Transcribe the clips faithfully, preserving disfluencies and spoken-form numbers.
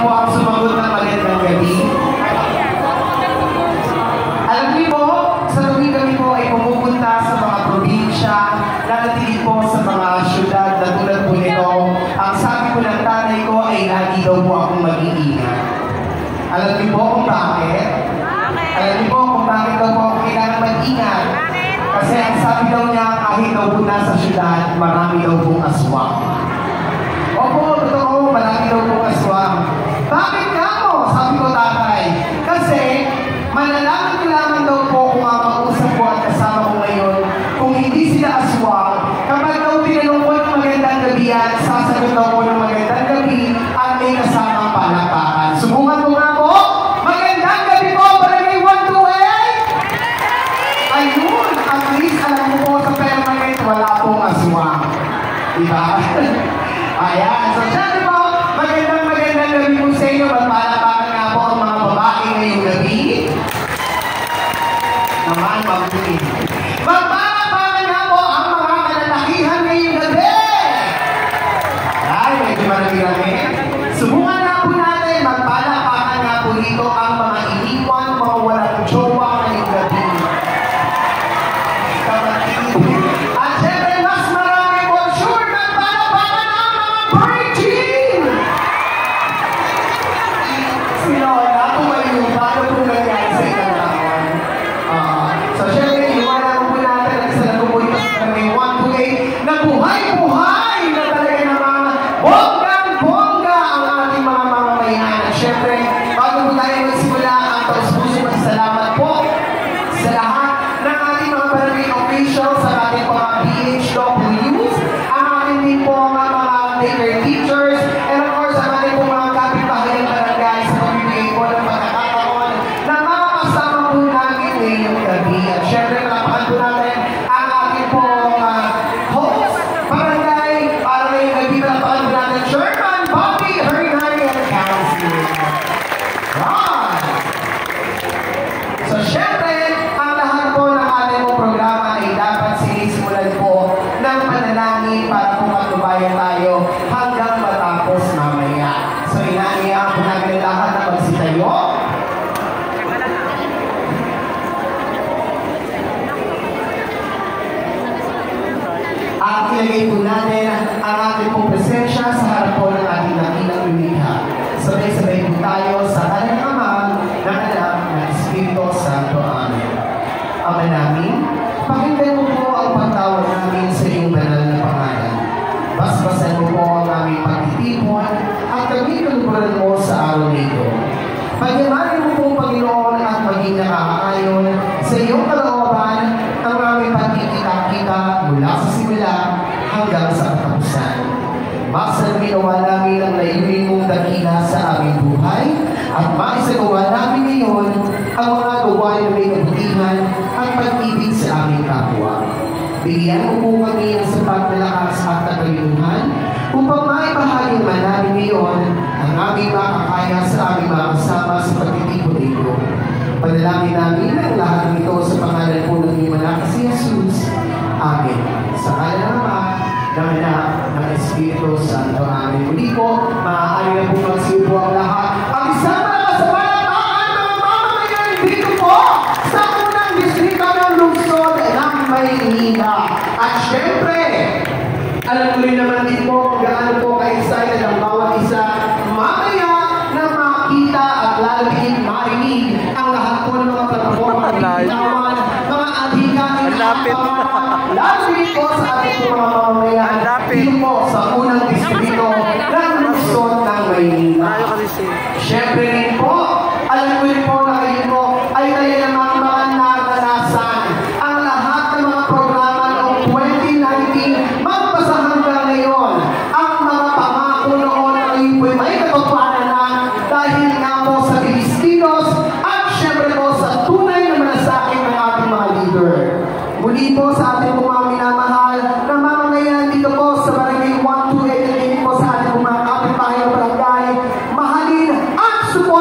po ang sumagot ng magandang gabi? Alam niyo po, sa tuwing kami po ay pumupunta sa mga probinsya, nakatingin po sa mga syudad na tulad po nito, ang sabi po ng tanay ko ay lagi daw po akong mag-iingat. Alam niyo po kung bakit? Alam niyo po kung bakit daw po ako kailangan mag-ingat? Kasi ang sabi daw niya, kahit daw po nasa syudad, marami daw pong aswang. Opo, totoo, marami daw pong aswang. Bakit nga po? Sabi ko, tatay. Kasi, malalaman ko lamang daw po kung makausap ko at kasama ko ngayon, kung hindi sila aswang, kapag daw tinanong ko ng magandang gabi at sasagot daw po ng magandang gabi at may kasamang palapakan. Subukan ko nga po. Magandang gabi po, barangay one two eight! Ayun, at least alam mo po sa permanent, wala pong aswang. Diba? Ayan, so syempre po, magandang magandang gabi po sa inyo. Magpalapakan nga po ang mga babae ngayong gabi. Naman, mabuti. Magpalapakan nga po ang mga kalalakihan ngayong gabi. Ay, medyo marami-rami. Subukan na po natin, magpalapakan nga po dito ang mga iniwan, mga walang jowa ngayong gabi. At syempre, mas marami po, sure, magpalapakan ang mga virgin! Sino, wala po kayo, paano po nangyari sa ilang taon? Uh, so syempre, iwanan po natin at isa na po ito sa may one two eight na buhay-buhay na talaga na mga bonggang-bongga ang ating mga mamamayan. At syempre, bago po tayo magsimula, ang taus-puso masalamat po sa lahat ng ating mga barangay officials, sa ating mga B H Ws, ang ating din po mga mga daycare teachers, and of course, ang ating po mga kapitbahayan barangay sa pamimigay po ng pagkakataon na makakasama po namin ngayong gabi. At syempre, malapakan po natin ang ating po mga host, barangay, para ngayong gabi, malapakan po natin Sherman, Bobby, Hernani, and Council. Right! So syempre, ang lahat po ng ating po programa ay dapat sinisimulan po ng panalangin para po magtubayan tayo hanggang matapos mamaya. So inaaniya po natin lahat na magsitayo. At ilagay po natin ang ating pong presensya sa harap po ng ating nakilang lumikha. Sabay-sabay po tayo sa kanyang Ama, ng Anak, ng Espiritu Santo. Amen. Ama namin, pakinggan mo po ang pagtawag namin sa iyong banal na pangalan. Basbasan mo po ang aming pagtitipon at kami kaluburan mo sa araw nito. Pagyamanin mo po, Panginoon, at maging nakakaayon sa iyong kalooban ang aming pagkikita-kita mula sa simula hanggang sa katapusan. Maksang ginawa namin ang layunin mong dakila sa aming buhay at maisagawa namin ngayon ang mga gawain na may kabutihan at pag-ibig sa aming kapwa. Bigyan mo po kami ng sapat na lakas at katalinuhan upang maibahagi man namin ngayon ang aming makakaya sa aming mga kasama sa pagtitipon nito. Panalangin namin ang lahat nito sa pangalan po ng iyong anak si Jesus. Amen. Sa kanya naman, ng Anak, ng Espiritu Santo. Amen. Muli po, maaari na po magsiupo ang lahat. Ang isang mga kasapalataan ng mamamayan dito po sa unang distrito ng lungsod ng Maynila. At syempre, alam mo rin naman din po kung gaano po ka-excited ang bawat isa mamaya na makita at lalapit marinig ang lahat po ng mga plataforma ng bitawan, mga adhikain at mga lalapit po sa ating mga mamamayan dito po sa unang distrito ng lungsod ng Maynila. Siyempre rin po, alam mo rin po na kayo po ay kayo namang mga naranasan ang lahat ng mga programa noong twenty nineteen magpasa hanggang ngayon. Ang mga pangako noon ay may katotohanan na dahil nga po sa Pilipinos at siyempre po sa tunay na malasakit ng ating mga leader. Muli po sa ating mga minamahal na mamamayan dito po sa barangay one two eight po sa ating mga kapitbahay ng barangay, mahalin at support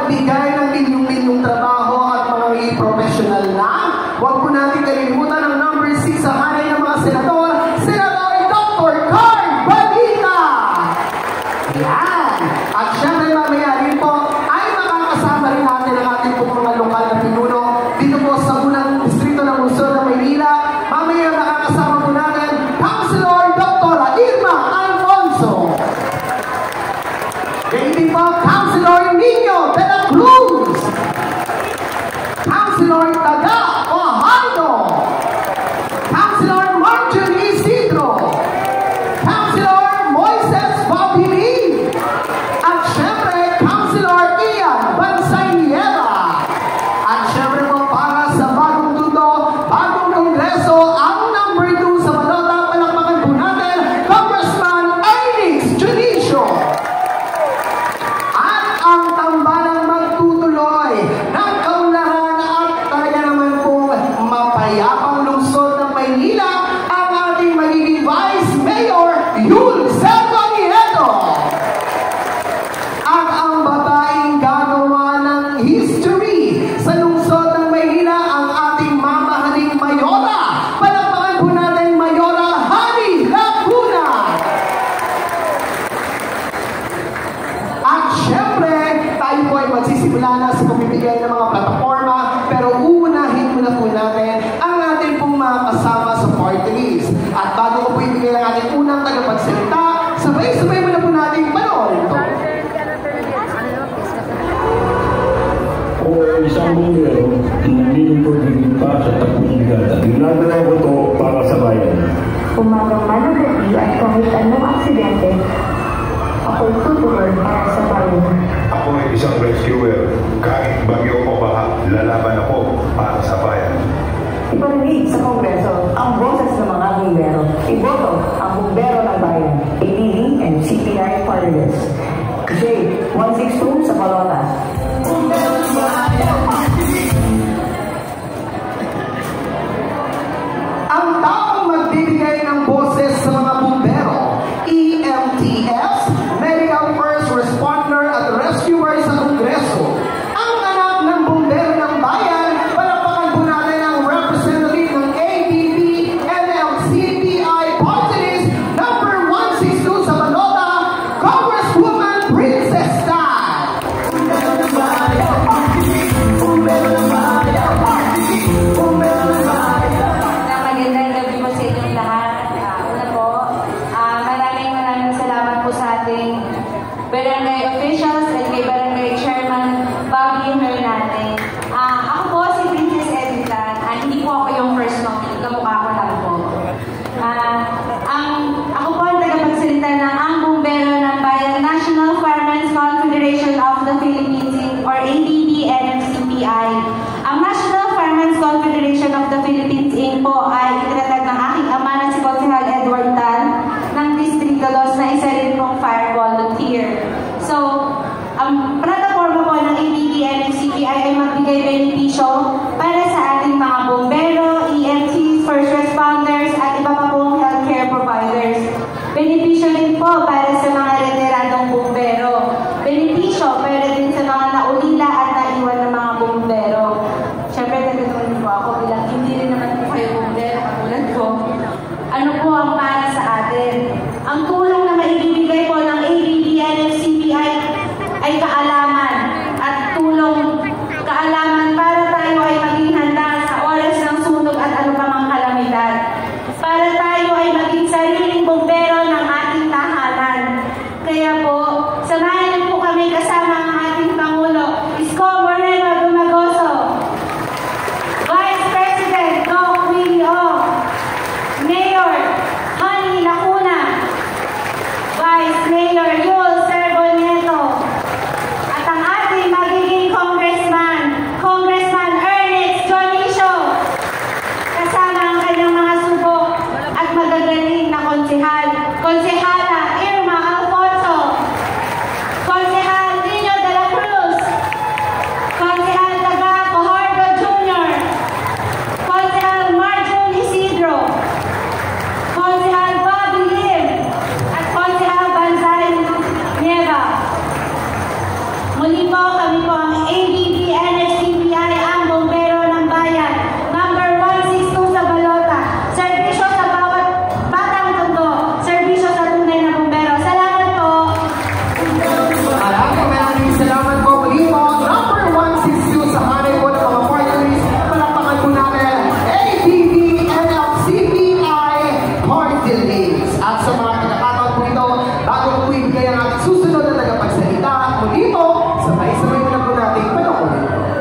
nagbigay ng milyong-milyong trabaho at mga may professional na. Huwag po natin kalimutan ang number six sa hanay ng mga senador, Senador Doctor Carl Badita. Yan. At syempre mamaya rin po ay makakasama rin natin ang ating pong mga lokal na pinuno dito po sa unang distrito ng Luzon ng Maynila. Mamaya nakakasama po natin Councilor Doctor Irma Alfonso. Ganyan po Councilor Nino de la Cruz, Councilor Taga Ojaldo, Councilor Marjorie Isidro, Councilor Moises Bobili, at syempre Councilor Ian Bansay Nieva. At syempre po para sa bagong tundo, bagong kongreso, ang number two sa balota, palakpakan po natin, Congressman Alex Junicio. At ang tambalang magtutuloy ng kaunlaran at talaga naman po mapayapang lungsod ng Maynila, ang ating magiging Vice Mayor Yul Selva Nieto. At ang babaeng gagawa ng history sa lungsod ng Maynila, ang ating mamahaling Mayora. Palakpakan po natin Mayora Hani Laguna. At syempre, tayo po ay magsisimula na sa pamimigay ng mga plataforma, pero uunahin muna po natin ang ating pong mga kasama sa party list. At bago ko po ibigay ang ating unang tagapagsalita, sabay-sabay muna po natin panoorin ito. O isang bumbero, nandito po din pa sa tapos ligada. Ginagawa ko ito para sa bayan. Umagang managabi at kahit anong aksidente, ako'y tutuloy para sa bayan. Ako ay isang rescuer. Kahit bagyo o baha, lalaban ako para sa bayan. Iparinig sa Kongreso ang boses ng mga bumbero. Iboto ang bumbero ng bayan. A T V and C P I Party List. J one sixty-two sa balota. Bumbero ng bayan! Ang taong magbibigay ng boses sa mga bumbero, E M T S, Medical First Responder at Rescuer sa Kongreso. Ang anak ng bumbero ng bayan, palakpakan po natin ang representative ng A B B N L C P I Party List number one sixty-two sa balota, Congresswoman Princess Tan. Bumbero ng bayan, bumbero ng bayan, bumbero ng bayan. Magandang gabi po sa inyong lahat. Uh, una po, uh, maraming maraming salamat po sa ating barangay officials at kay barangay chairman Bobby Hernandez. Uh, ako po si Princess Editan at hindi po ako yung first nominee, kamukha ko lang po. Uh, ang, ako po ang tagapagsalita ng ang bumbero ng bayan National Firemen's Confederation of the Philippines or A D B N F C P I. Ang National Firemen's Confederation of the Philippines Incorporated po ay itinatag ng aking ama na si Konsehal Edward Tan ng Distrito dos na isa rin pong fire volunteer. So, ang plataforma po ng A D B N F C P I ay magbigay benepisyo para sa ating mga bombero, E M Ts, first responders at iba pa pong healthcare providers. Benepisyo rin po para sa mga retiradong bombero. Benepisyo para din sa mga naulila at naiwan ng mga bombero. Siyempre, nagtutulong po ako bilang hindi rin naman po kayo bombero katulad ko. Ano po ang para sa atin? Ang tulong na maibibigay po ng A D B N F C P I ay kaalaman at tulong kaalaman para tayo ay maging handa sa oras ng sunog at ano pa mang kalamidad. Para tayo ay maging sariling bombero ng ating tahanan. Kaya po, samahan niyo po kami kasama ang ating Pangulo, Isko Moreno Dumagoso, Vice President Doc Willie O, Mayor Hani Laguna, Vice Mayor Yul Servo Nieto, Muli po, kami po ang A B B N F C P I, ang Bombero ng Bayan. Number one sixty-two sa Balota. Serbisyo sa bawat batang mundo. Serbisyo sa tunay na bombero. Salamat po. Maraming maraming salamat po. Muli po, number one sixty-two sa hanay po ng mga partners. Palapakan po natin A B B N F C P I Party List. At sa mga pagkakataon po ito, bago po ibigay ang ating susunod na tagapagsalita, muli po, sabay-sabay na po natin panoorin.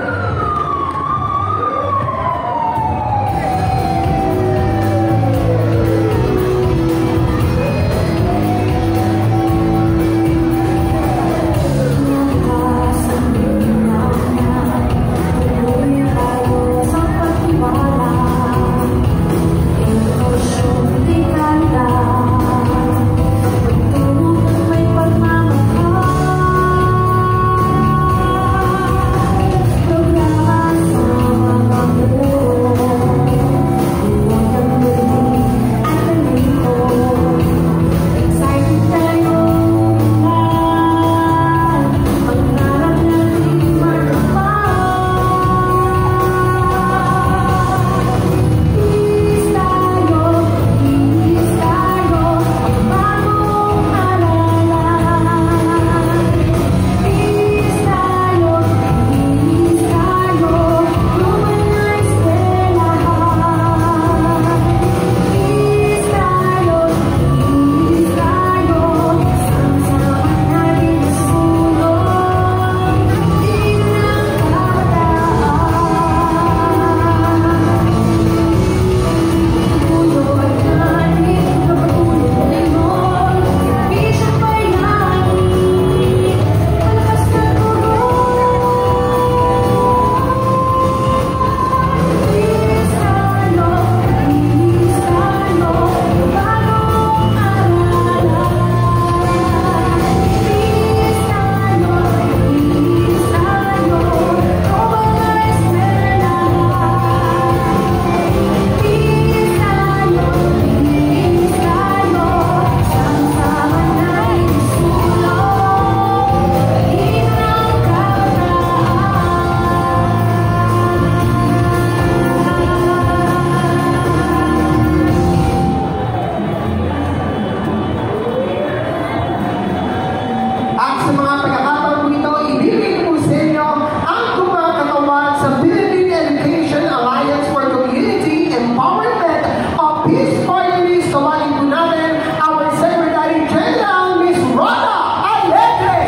At sa mga pagkakataon po ito, ibibigay po sa inyo ang kumakatawan sa Philippine Education Alliance for Community Empowerment of Peace Party List. Tawagin po natin our Secretary General, Miz Rona Alegre.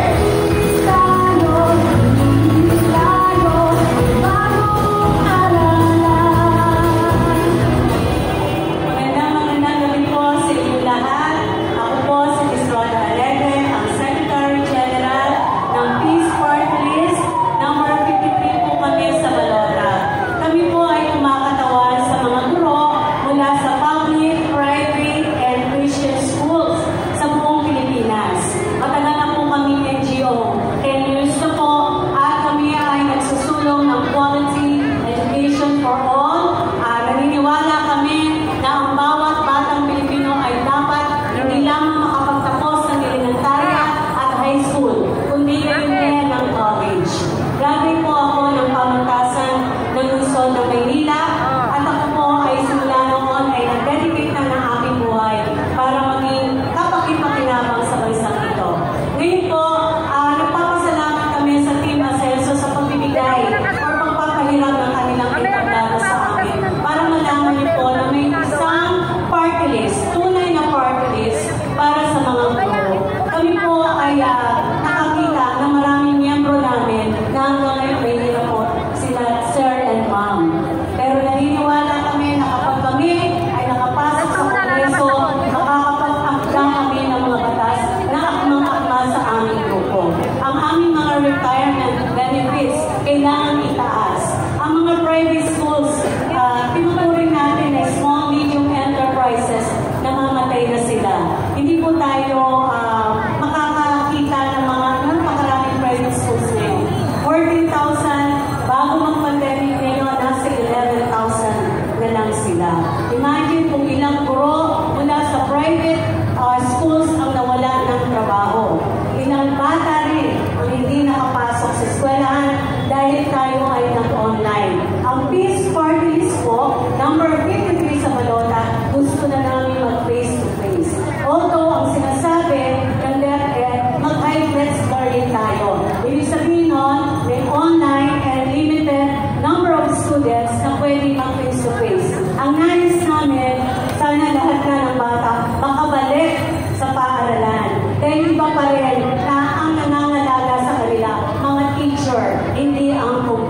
Magandang magandang gabi po sa inyo lahat. Ako po si Miz Rona Alegre, ang Secretary General ng Peace Party List. Number fifty-three po kami sa Balota. Kami po ay kumakatawan sa mga guro mula sa public, private, and Christian schools sa buong Pilipinas. Matagal na po kami N G O. ten years na po at kami ay nagsusulong ng quality education for all. Uh, naniniwala kami na ang bawat batang Pilipino ay dapat hindi lamang makapagtapos ng elementarya at high school, kundi gayon din ng college. Grabe po ako ng pamantasan ng lungsod ng Maynila at ako po ay simula noon ay nag-dedicate na ng aking buhay para maging kapakipakinabang sa bansang ito. Ngayon po, uh, nagpapasalamat kami sa Team Asenso sa pagbibigay or pagpapahiram ng kanilang itagdana sa amin para malaman niyo po na may isang party list, tunay na party list para sa mga guro. Kami po ay uh, nakakita na maraming miyembro namin na hanggang ngayon may nila po sila sir and ma'am. Pero naniniwala kami na kapag kami ay nakapasok sa Kongreso, makakapag-akda kami ng mga batas na akmang-akma sa aming grupo. Ang aming mga retirement benefits kailangan itaas. Ang mga private schools, uh, tinuturing natin ay small, medium enterprises, namamatay na sila. Hindi po tayo uh, makakakita ng mga napakaraming private schools ngayon. fourteen thousand, bago mag-pandemic ngayon, nasa eleven thousand na lang sila. Imagine kung ilang guro mula sa private uh, schools ang nawala ng trabaho. Ilang bata rin ang hindi nakapasok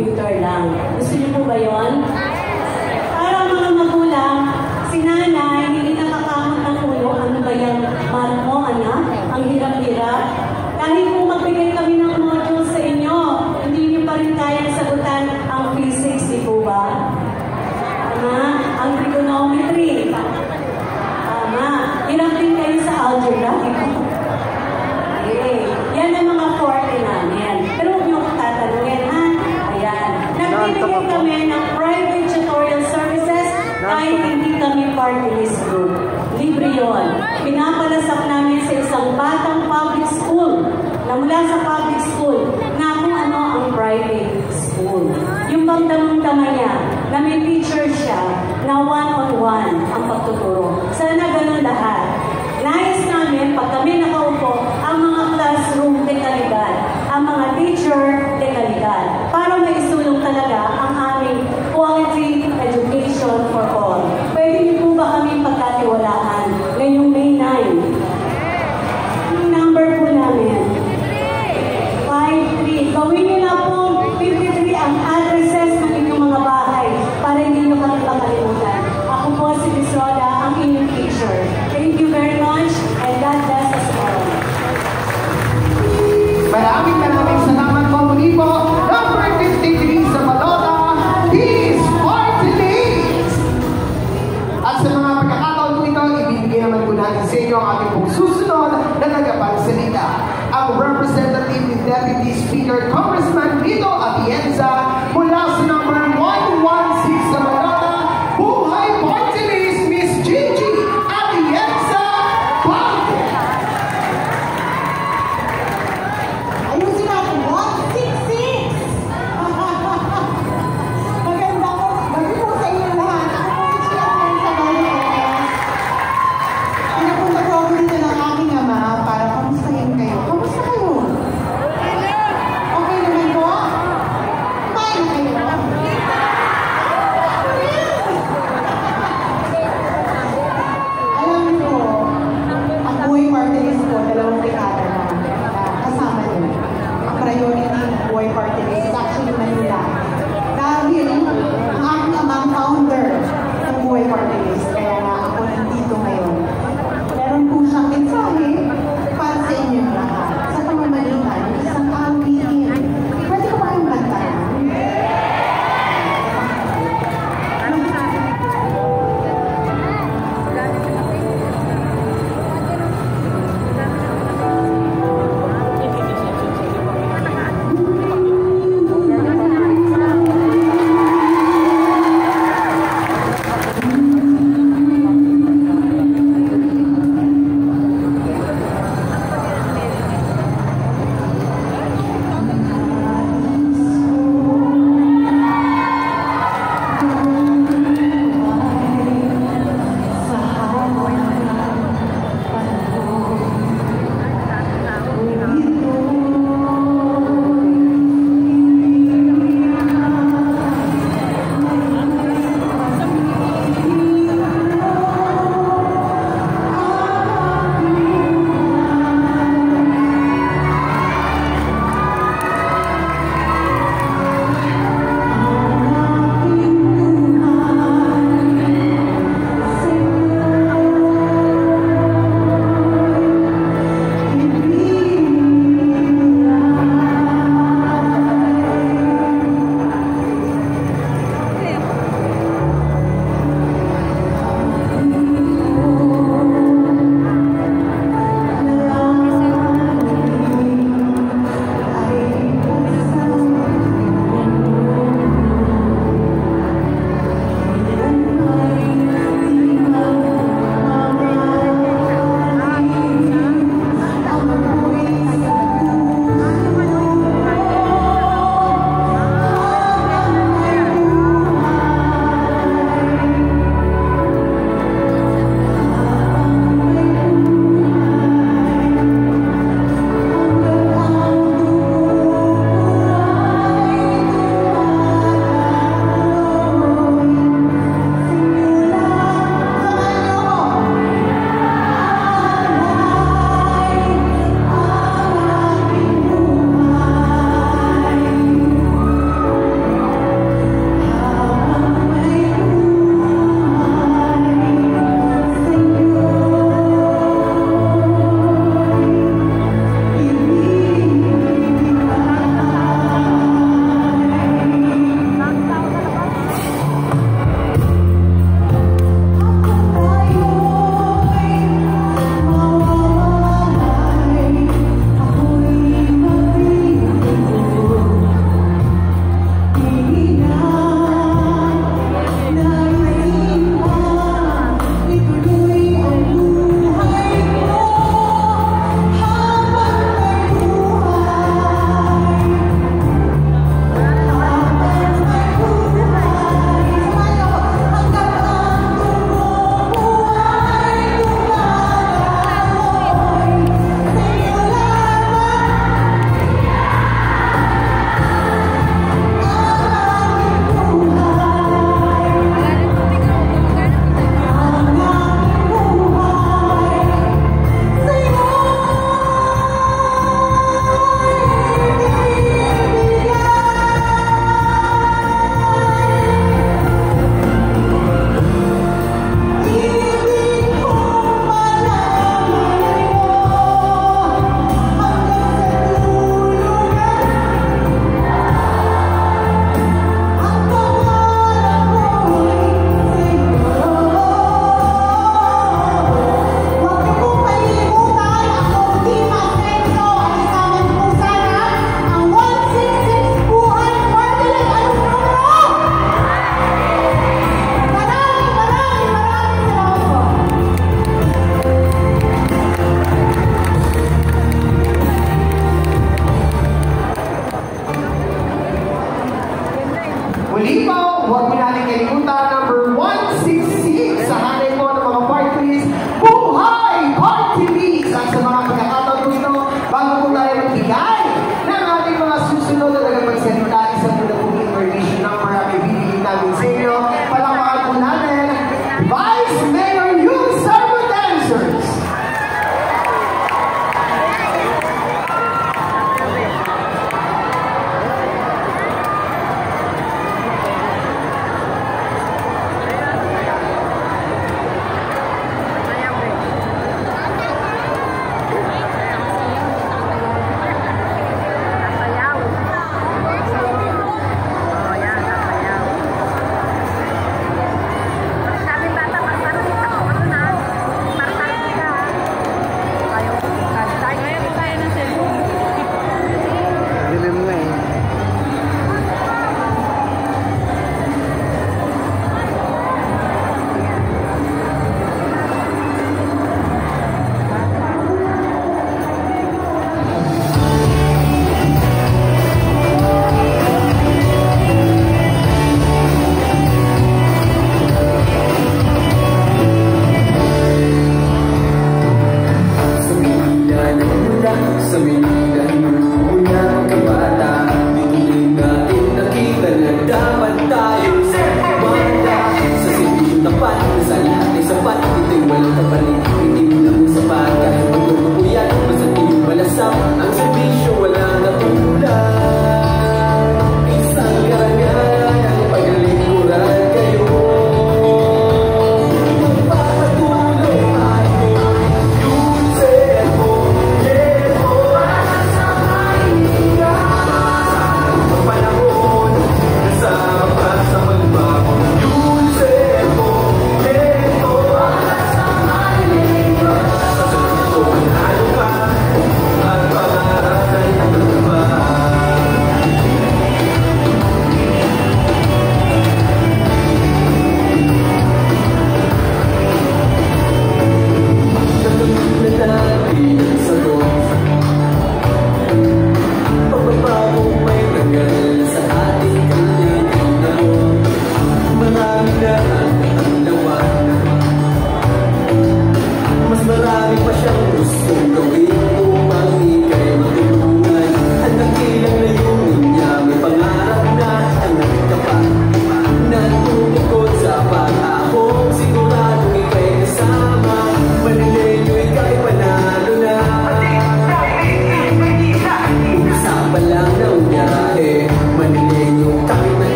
computer lang. Gusto niyo po ba yun? Para mga magulang, si nanay, hindi nakakamot ng ulo, ano ba yan, mahal mo, anak? Ang hirap-hirap. Kahit po magbigay kami ng module sa inyo, hindi niyo pa rin kayang sagutan ang physics, di po ba? Tama? Ang trigonometry. Tama. Hirap din kayo sa algebra, di ba? Okay. Yan ang mga forte namin. Pero huwag niyo akong tatanungin, ha? Ayan. Nagbibigay kami ng private tutorial services kahit hindi kami party list group. Libre yun. Pinapalasak namin sa isang batang public school na mula sa public school na kung ano ang private school. Yung pagdamang-dama niya na may teacher siya na one-on-one ang pagtuturo. Sana ganun lahat. Nais namin, pag kami nakaupo, ang mga classroom de kalidad, ang mga teacher de kalidad, para maisulong talaga ang aming quality education for all. Pwede niyo po ba kami pagkatiwalaan ngayong May ninth? Yung number po namin, five three. Gawin niyo na po fifty-three ang addresses ng inyong mga bahay para hindi niyo kami makalimutan. Ako po si Miz Roda, ang inyong teacher. Thank you very much and God bless us all. Maraming maraming salamat po muli po. Number fifty-three sa Balota, Peace Party List! At sa mga pagkakataon po ito, ibibigay naman po natin sa inyo ang ating pong susunod na tagapagsalita. Ang Representative with Deputy Speaker Congressman Vito Atienza mula sa number one one six sa Balota, Buhay Party List, Miss Gigi Atienza Bante. Ayusin natin, one six six! Maganda po, gabi po sa inyo lahat. Ako po si Atienza Bante. Pinapunta po ako dito ng aking ama para kamustahin kayo. Kamusta kayo? Okay naman po? Kumain na kayo?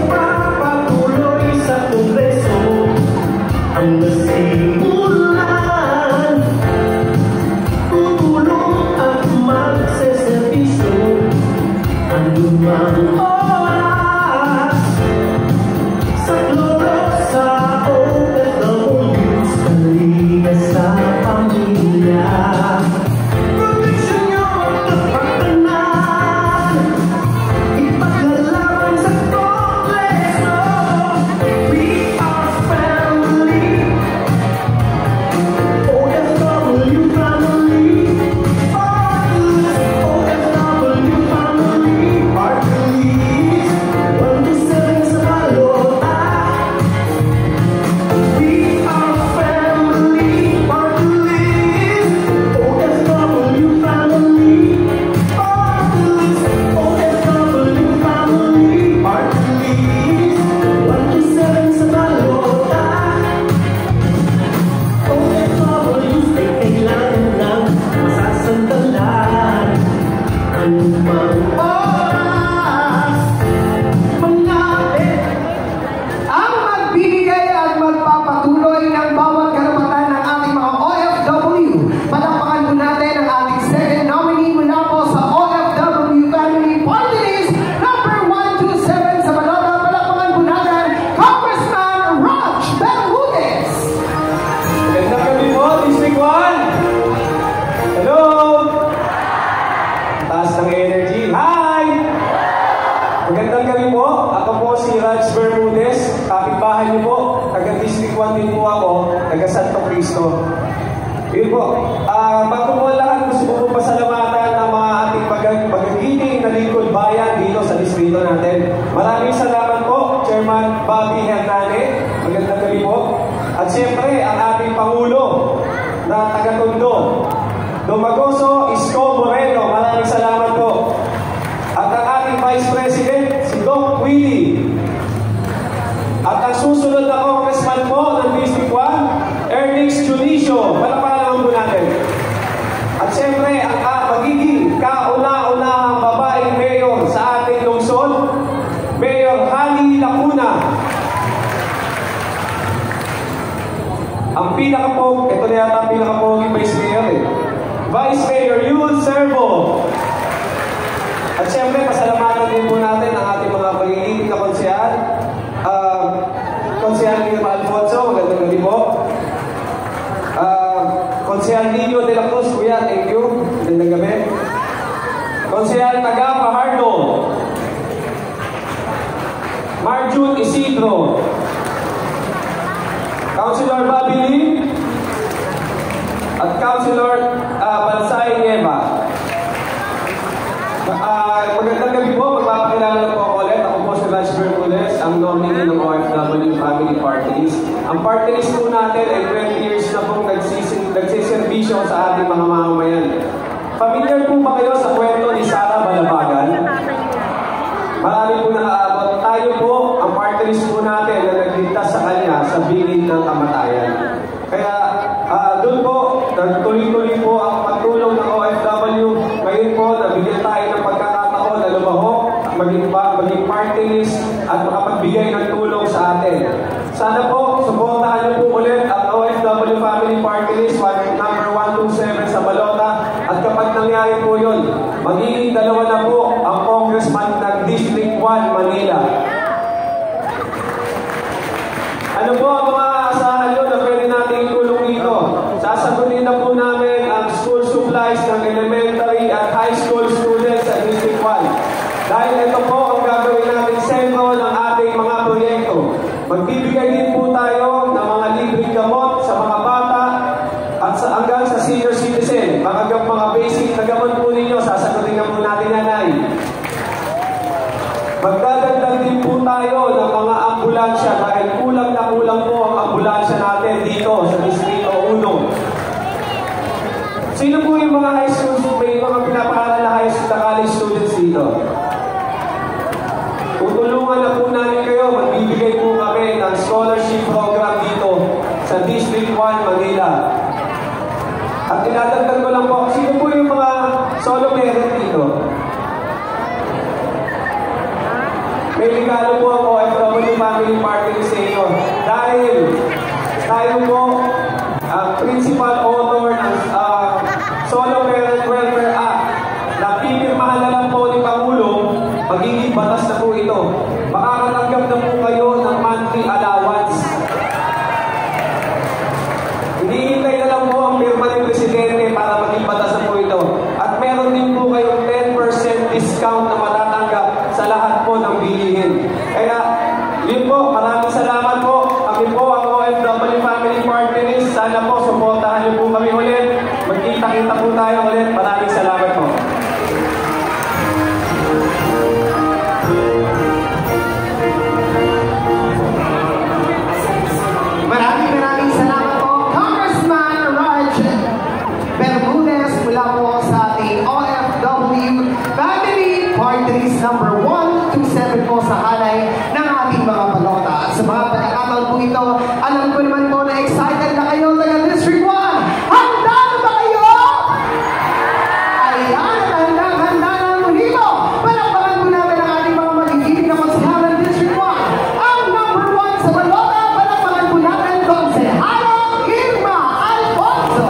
Ipapatuloy sa Kongreso ang nasimulan. Tutulong at magseservisyo anumang oras. Sa kloro, sa O F Ws, kaliga sa pamilya. Proteksyon niyo ang kapakanan, ipaglalaban sa Kongreso. We are family, O F W family, Partless, O F W family, Partless, one to seven sa balota. We are family, Partless, O F W family, Partless, O F W family, Partless, one to seven sa balota. O F Ws ay kailangan ng masasandalan anumang oras. Mga Ang magbibigay at magpapatuloy ng bawat karapatan ng ating mga O F W. Palakpakan po natin ang ating second nominee mula po sa O F W Family Party List, number one two seven sa balota. Palakpakan po natin Congressman Raj Bermudez. Magandang gabi po, District one. Hello! Taas ng energy. Hi! Magandang gabi po. Ako po si Raj Bermudez. Kapitbahay niyo po. Taga District one din po ako. Taga Santo Cristo. Yun po. Ah, bago po lahat, gusto ko po pasalamatan ang mga ating pag- pagkagiting na lingkod bayan dito sa distrito natin. Maraming salamat po, Chairman Bobby Hernane. Magandang gabi po. At siyempre, ang ating Pangulo na taga-Tondo, Domagoso Isko Moreno. Maraming salamat po. At ang ating Vice President, si Doc Willie. At ang susunod na Congressman po ng District one, Ernix Junicio. Palakpakan naman po natin. At siyempre, ang uh, magiging kauna-unahang babaeng mayor sa ating lungsod, Mayor Hani Lacuna. Ang pinaka-pog, ito na yata ang pinaka-poging Vice Mayor eh. Vice Mayor Yul Servo. At siyempre, pasalamatan din po natin ang ating mga magiging na konsehal. Uh, Konsehal Nino Alfonso, magandang gabi po. Uh, Konsehal Nino de la Cruz, kuya, thank you. Magandang gabi. Konsehal Taga Fajardo. Marjun Isidro. Councilor Bobby Lim. At Councilor uh, Bansay Nieva. Uh, magandang gabi po, magpapakilala po ako ulit. Ako po si Raj Bermudez, ang nominee ng O F W Family Party List. Ang party list po natin ay twenty years na pong nagsisin, nagsiservisyo sa ating mga mamamayan. Familiar po ba kayo sa kwento ni Sara Balabagan? Marami po nakaabot. Tayo po, ang party list po natin na nagligtas sa kanya sa bilin ng kamatayan. Kaya uh, doon po, nagtuloy-tuloy po ang pagtulong ng O F W. Ngayon po, nabigyan tayo ng pagkakataon na lumahok, maging, maging party list at makapagbigay ng tulong sa atin. Sana po, suportahan niyo po ulit ang O F W Family Party List, number one two seven sa balota. At kapag nangyari po yun, magiging dalawa na po ang congressman ng District one, Manila. Ano po ang mga asahan nyo na pwede natin tulong dito? Sasagutin na po namin ang school supplies ng elementary at high school students sa District one. Dahil ito po ang gagawin natin sentro ng ating mga proyekto. Magbibigay din po tayo ng mga libreng gamot sa mga bata at sa, hanggang sa senior citizen. Mga, mga basic na gamot po ninyo, sasagutin na po natin yan ay. Magdadagdag din po tayo ng mga ambulansya dahil kulang na kulang po ang ambulansya natin dito sa Distrito one. Sino po yung mga high school, may mga pinapakalan na high school na college students dito? Tutulungan na po namin kayo, magbibigay po kami ng scholarship program dito sa District one, Manila. At tinadagdag ko lang po, sino po yung mga solo parent dito? May regalo po ang O F family party sa inyo. Dahil tayo po ang uh, principal author ng uh, Solo Parent Welfare Act na pipirmahan na lang po ni Pangulo, magiging batas na po ito. Makakatanggap na po kayo ng monthly allowance. Hinihintay na lang po ang pirma ni Presidente para maging batas na po ito. At meron din po kayong ten percent discount na matatanggap sa lahat po ng bilihin. Kaya, yun po, maraming salamat po. Kami po ang O F W Family Party List. Sana po, supportahan niyo po kami ulit. Magkita-kita po tayo ulit. Maraming salamat po. Maraming maraming salamat po, Congressman Raj Bermudez mula po sa ating O F W Family Party List number one two seven po sa hanay ng ating mga balota. At sa mga pagkakataon po ito, alam ko naman po na excited na kayo taga District one. Handa na ba kayo? Ayan, handang-handa na ang muli mo. Palakpakan po namin ang ating mga magiging na konsehalan ng District one. Ang number one sa balota, palakpakan po natin Konsehalo Irma Alfonso.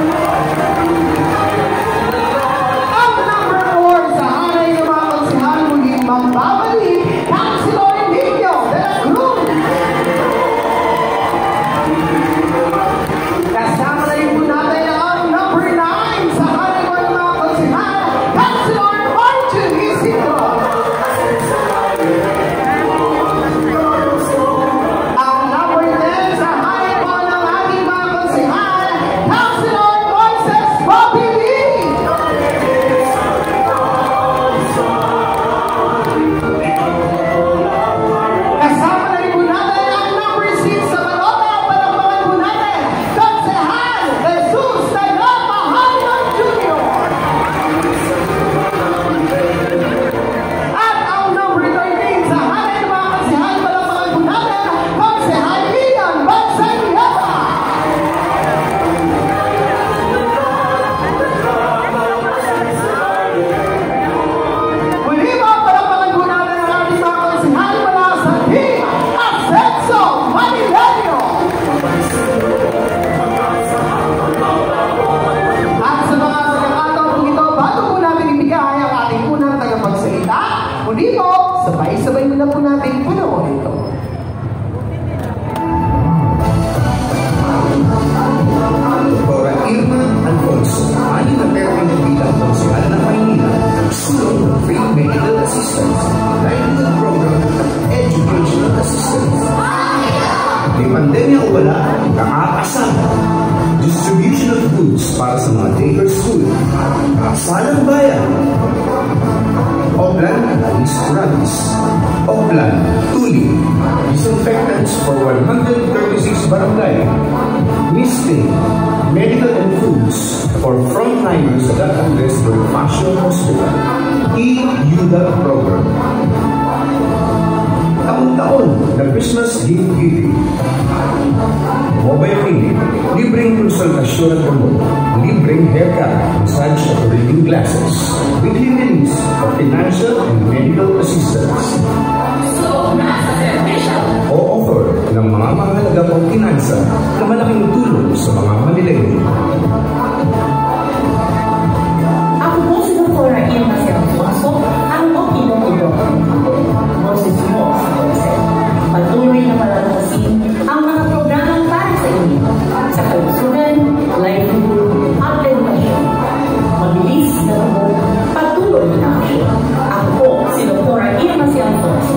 Ang number four sa hanay ng mga konsehal muling magbabalik, Councilor Nino de la Cruz. Kasama na rin po natin ang number nine sa hanay ng mga konsehal, Councilor Martin Isidro. Ang number ten sa hanay po ng ating mga konsehal, Councilor Moises Bobby Lee. Kasama na rin po natin ang number six sa balota, palakpakan po natin, Konsehal Jesus Tagapahayag Junior At ang number thirteen sa hanay ng mga konsehal, palakpakan po natin, Konsehal Ian Bagsanieta. Muli po, palakpakan po natin ang ating mga konsehal mula sa Team Ascenso Manileño. At sa mga pagkakataon po ito, bago po natin ibigay ang ating unang tagapagsalita, muli po, sabay-sabay muna po natin panoorin ito. Doktora Irma Alfonso, ayon na termino bilang konsehal ng Maynila, sulong ng Free Medical Assistance, Livelihood Program, Educational Assistance. May pandemya o wala, nakakasama. Distribution of goods para sa mga daycare school, Salang Bayan, Oplan, Alice Ravis, Oplan, Tuli, disinfectants for one hundred thirty-six barangay, Misting, medical and foods for frontliners sa Gat Andres Bonifacio Hospital, E-U D A program. Taon-taon na Christmas gift giving. Mobile clinic, libreng konsultasyon at gamot, libreng haircut, massage at reading glasses, weekly release of financial and medical assistance. So, nasa servisyo. O offer ng mga mahalaga pang pinansa na malaking tulong sa mga Manileño. Ako po si Doktora Irma Alfonso, ang opinion-ito. Boses mo si Joseph. Patuloy na palalampasin ang mga programang para sa inyo sa kalusugan, livelihood, at edukasyon. Mabilis na tubo, patuloy na aksyon. Ako po si Doktora Irma Alfonso.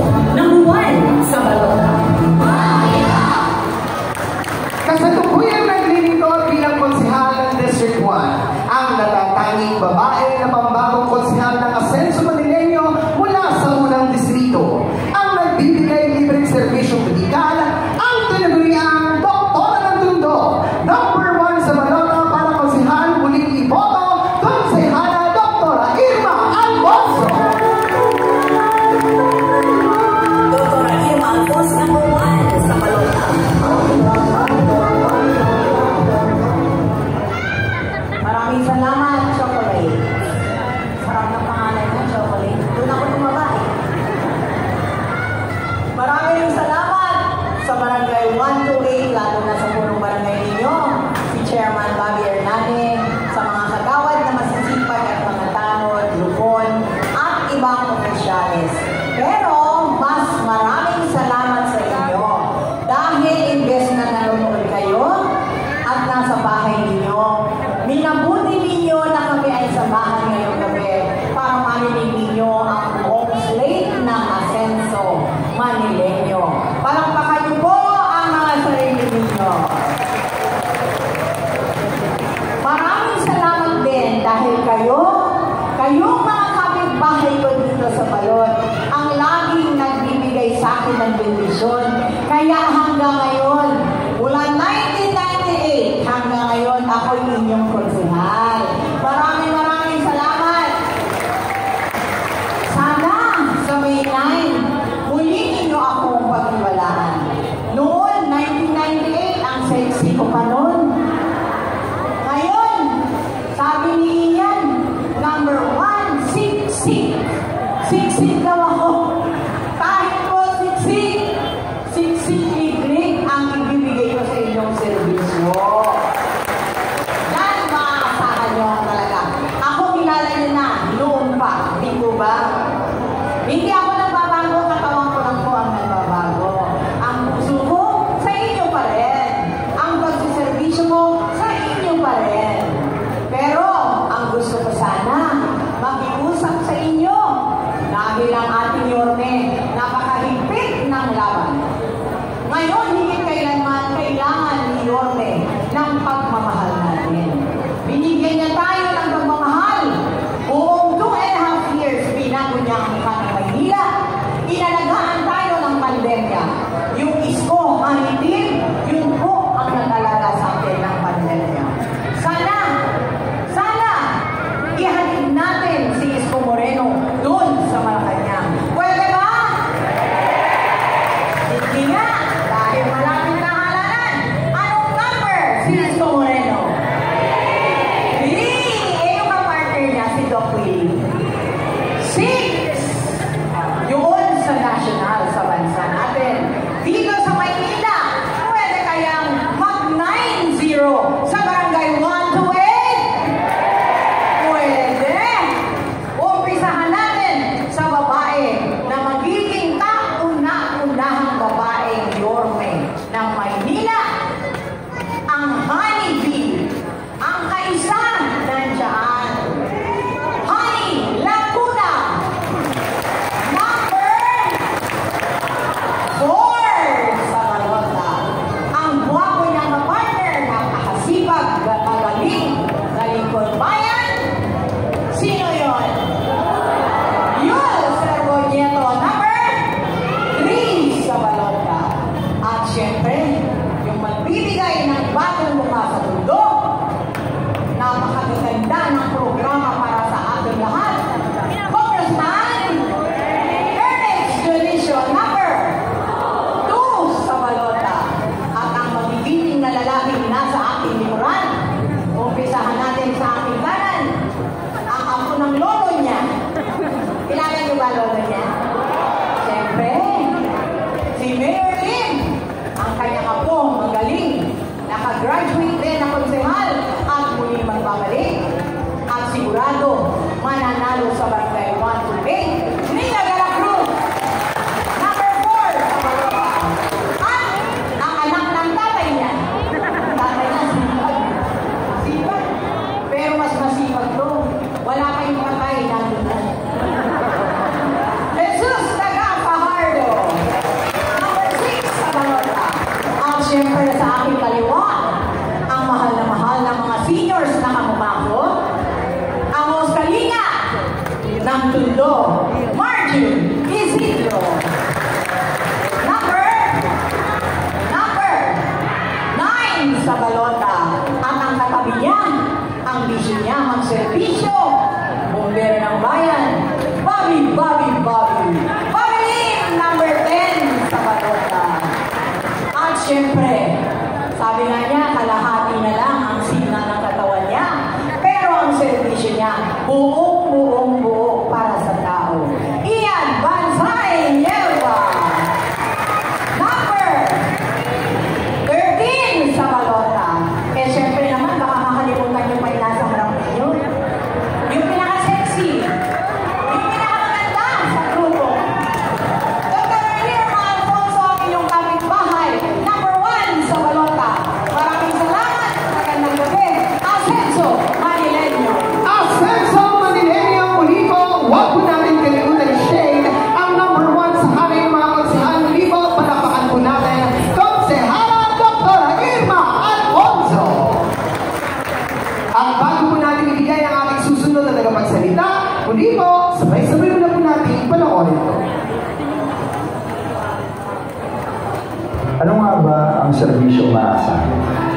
Ano nga ba ang serbisyong maasahan?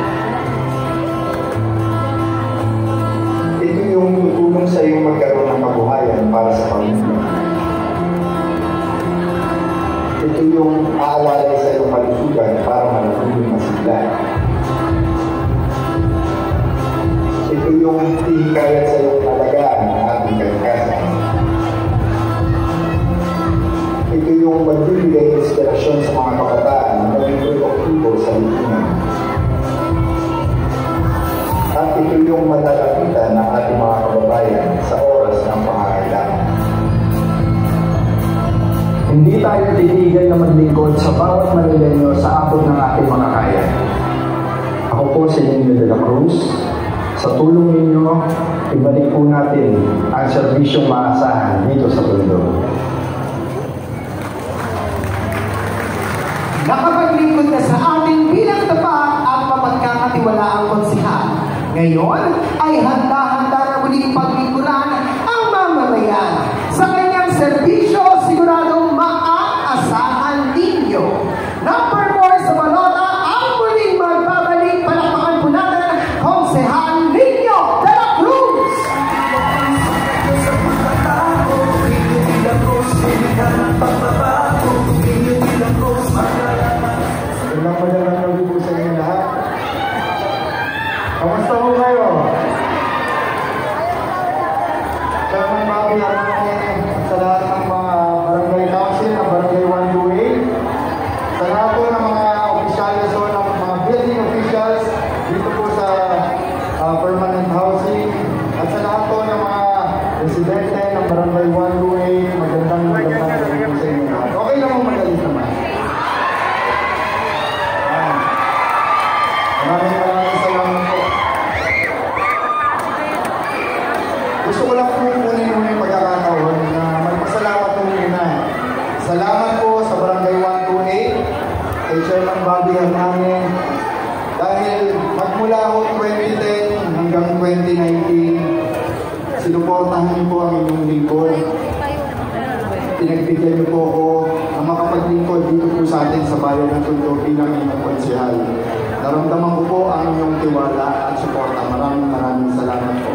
Ito yung tutulong sa iyong magkaroon ng kabuhayan para sa pamilya. Ito yung aalalay sa iyong kalusugan para manatuloy masigla. Ito yung hihikayat sa iyong alagaan ng ating kalikasan. Ito yung magbibigay inspirasyon sa mga kabataan na maging produktibo sa lipunan. At ito yung malalapitan ng ating mga kababayan sa oras ng pangangailangan. Hindi tayo titigil na maglingkod sa bawat Manileño sa abot ng ating makakaya. Ako po si Nino de la Cruz. Sa tulong ninyo, ibalik po natin ang serbisyong maasahan dito sa Tondo. Nakapaglingkod na sa ating bilang tapat at mapagkakatiwalaang konsihal. Ngayon ay handa-handa na muling paglingkuran ang mamamayan. Sa kanyang serbisyo, siguradong maaasahan ninyo. Number four sa balota, ang muling magbabalik. Palakpakan po natin, Konsehal Nino de la Cruz! Ilang magandang gabi po sa inyo lahat. Kamusta po kayo? Chairman Bobby, sa lahat ng mga barangay council, ng barangay one two eight, sa lahat po ng mga opisyalis o ng mga building officials dito po sa uh, permanent housing, at sa lahat po ng mga residente ng barangay one two eight, magandang magandang gabi po sa inyo lahat. Okay lang mo magalit naman. Maraming maraming salamat po. Gusto ko lang po kunin muna yung pagkakataon na magpasalamat po muna. Salamat po sa Barangay one two eight, kay Chairman Bobby Hernandez, dahil magmula ho twenty ten hanggang twenty nineteen, sinuportahan niyo po ang inyong lingkod. Pinagbigyan niyo po ako ang makapaglingkod dito po sa atin sa bayan ng Tondo bilang inyong konsehal. Naramdaman ko po ang inyong tiwala at suporta. Maraming maraming salamat po.